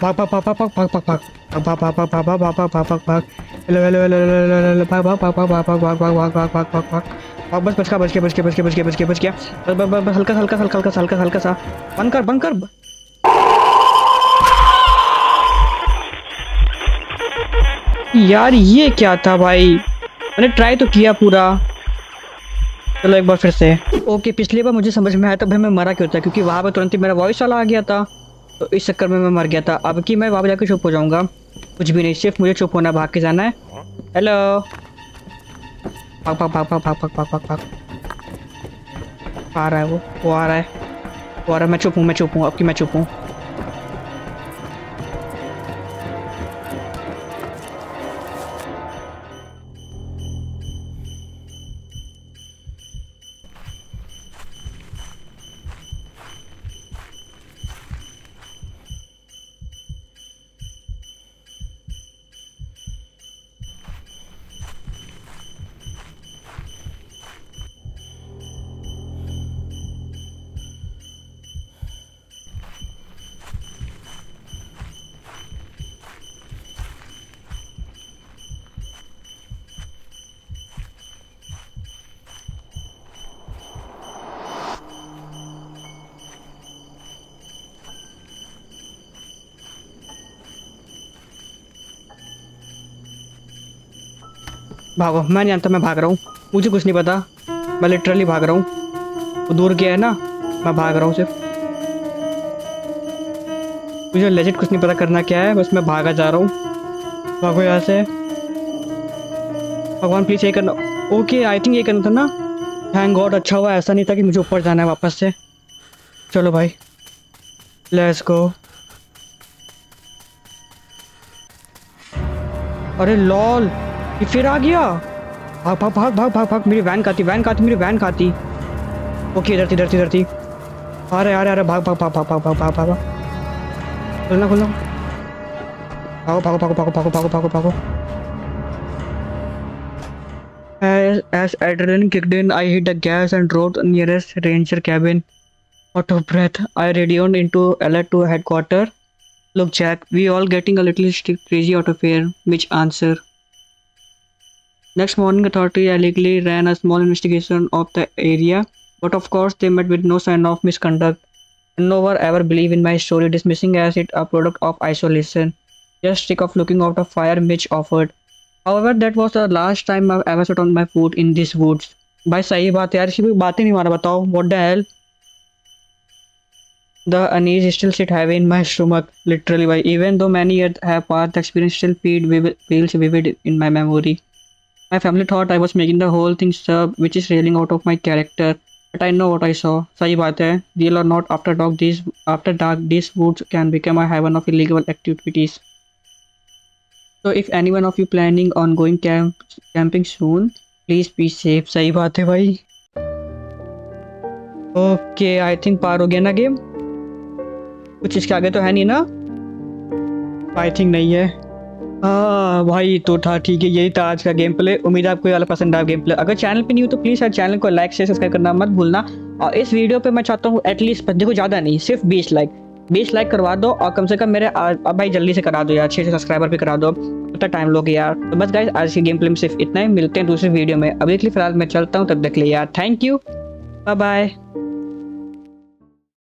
भाग भाग भाग भाग भाग भाग भाग भाग भाग भाग भाग भाग भाग भाग भाग भाग भाग hello hello hello hello hello hello भाग भाग भाग भाग भाग भाग भाग भाग भाग भाग भाग भाग भाग बस बच गया बच गया बच गया बच गया बच गया बच गया बच गया बस बस बस हल्का हल्का हल्का हल्का हल्का हल्का सा बंद कर बंद कर। यार ये क्या था भाई, मैंने ट्राई तो किया पूरा। चलो एक बार फिर से। ओके पिछली बार मुझे समझ में आया था भाई मैं मरा क्यों था, क्योंकि वहाँ पे तुरंत ही मेरा वॉइस वाला आ गया था, तो इस चक्कर में मैं मर गया था। अब कि मैं वहाँ पे जाकर चुप हो जाऊँगा, कुछ भी नहीं, सिर्फ मुझे चुप होना, भाग के जाना है। हेलो भाग भाग भाग भाग भाग भाग भाग भाग भाग आ रहा है वो वो आ रहा है वो आ रहा है। मैं चुप हूँ मैं चुप हूँ अब कि मैं चुप हूँ। भागो, मैं नहीं जानता, मैं भाग रहा हूँ, मुझे कुछ नहीं पता, मैं लिटरली भाग रहा हूँ। वो दूर गया है ना, मैं भाग रहा हूँ सिर्फ, मुझे लेजिट कुछ नहीं पता करना क्या है, बस मैं भागा जा रहा हूँ। भागो यहाँ से, भगवान प्लीज ये करना। ओके आई थिंक ये करना था ना, थैंक गॉड, अच्छा हुआ ऐसा नहीं था कि मुझे ऊपर जाना है वापस से। चलो भाई लेट्स गो। अरे लॉल ये फिर आ गया, भाग भाग भाग भाग भाग भाग, मेरी वैन खाती वैन खाती मेरी वैन खाती। ओके इधर थी इधर थी इधर थी, आ रहे आ रहे आ रहे, भाग भाग भाग भाग भाग भाग भाग भागो, खुलना खुलना, भागो भागो भागो भागो भागो भागो भागो भागो। As, as adrenaline kicked in, I hit the gas and drove to the nearest ranger cabin. Out of breath, I radioed into alert to headquarters. Look, Jack, we all getting a little crazy out of here. Which answer? Next morning, authorities illegally ran a small investigation of the area, but of course, they met with no sign of misconduct. And no one ever believed in my story, dismissing as it a product of isolation. Just sick of looking out of fire, Mitch offered. However, that was the last time I've ever set on my foot in these woods. भाई सही बात है यार, इसी बात ही नहीं मारा, बताओ what the hell? The unease still sit heavy in my stomach, literally. Why? Even though many years have passed, the experience still feed vivid, feels vivid in my memory. My family thought I was making the whole thing up, which is railing out of my character. But I know what I saw. सही बात है, real or not, after dark, these after dark, these woods can become a heaven of illegal activities. So if anyone of you planning on going camp camping soon, please be safe. सही बात है भाई। Okay I think पार हो गया ना game, कुछ इसके आगे तो है नहीं ना, आई थिंक नहीं है। हाँ भाई तो था, ठीक है, यही था आज का गेम प्ले। उम्मीद है आपको ये वाला पसंद आया गेम प्ले। अगर चैनल पे नहीं हो तो प्लीज़ यार चैनल को लाइक शेयर सब्सक्राइब करना मत भूलना। और इस वीडियो पे मैं चाहता हूँ एटलीस्ट, देखो ज़्यादा नहीं, सिर्फ बीस लाइक बीस लाइक करवा दो, और कम से कम मेरे अब भाई जल्दी से करा दो यार, छः सौ सब्सक्राइबर भी करा दो, उतना टाइम लोगे यार। तो बस गाइस आज की गेम प्ले में सिर्फ इतना ही, मिलते हैं दूसरी वीडियो में। अभी के लिए फिलहाल मैं चलता हूँ, तब तक के लिए यार थैंक यू, बाय बाय।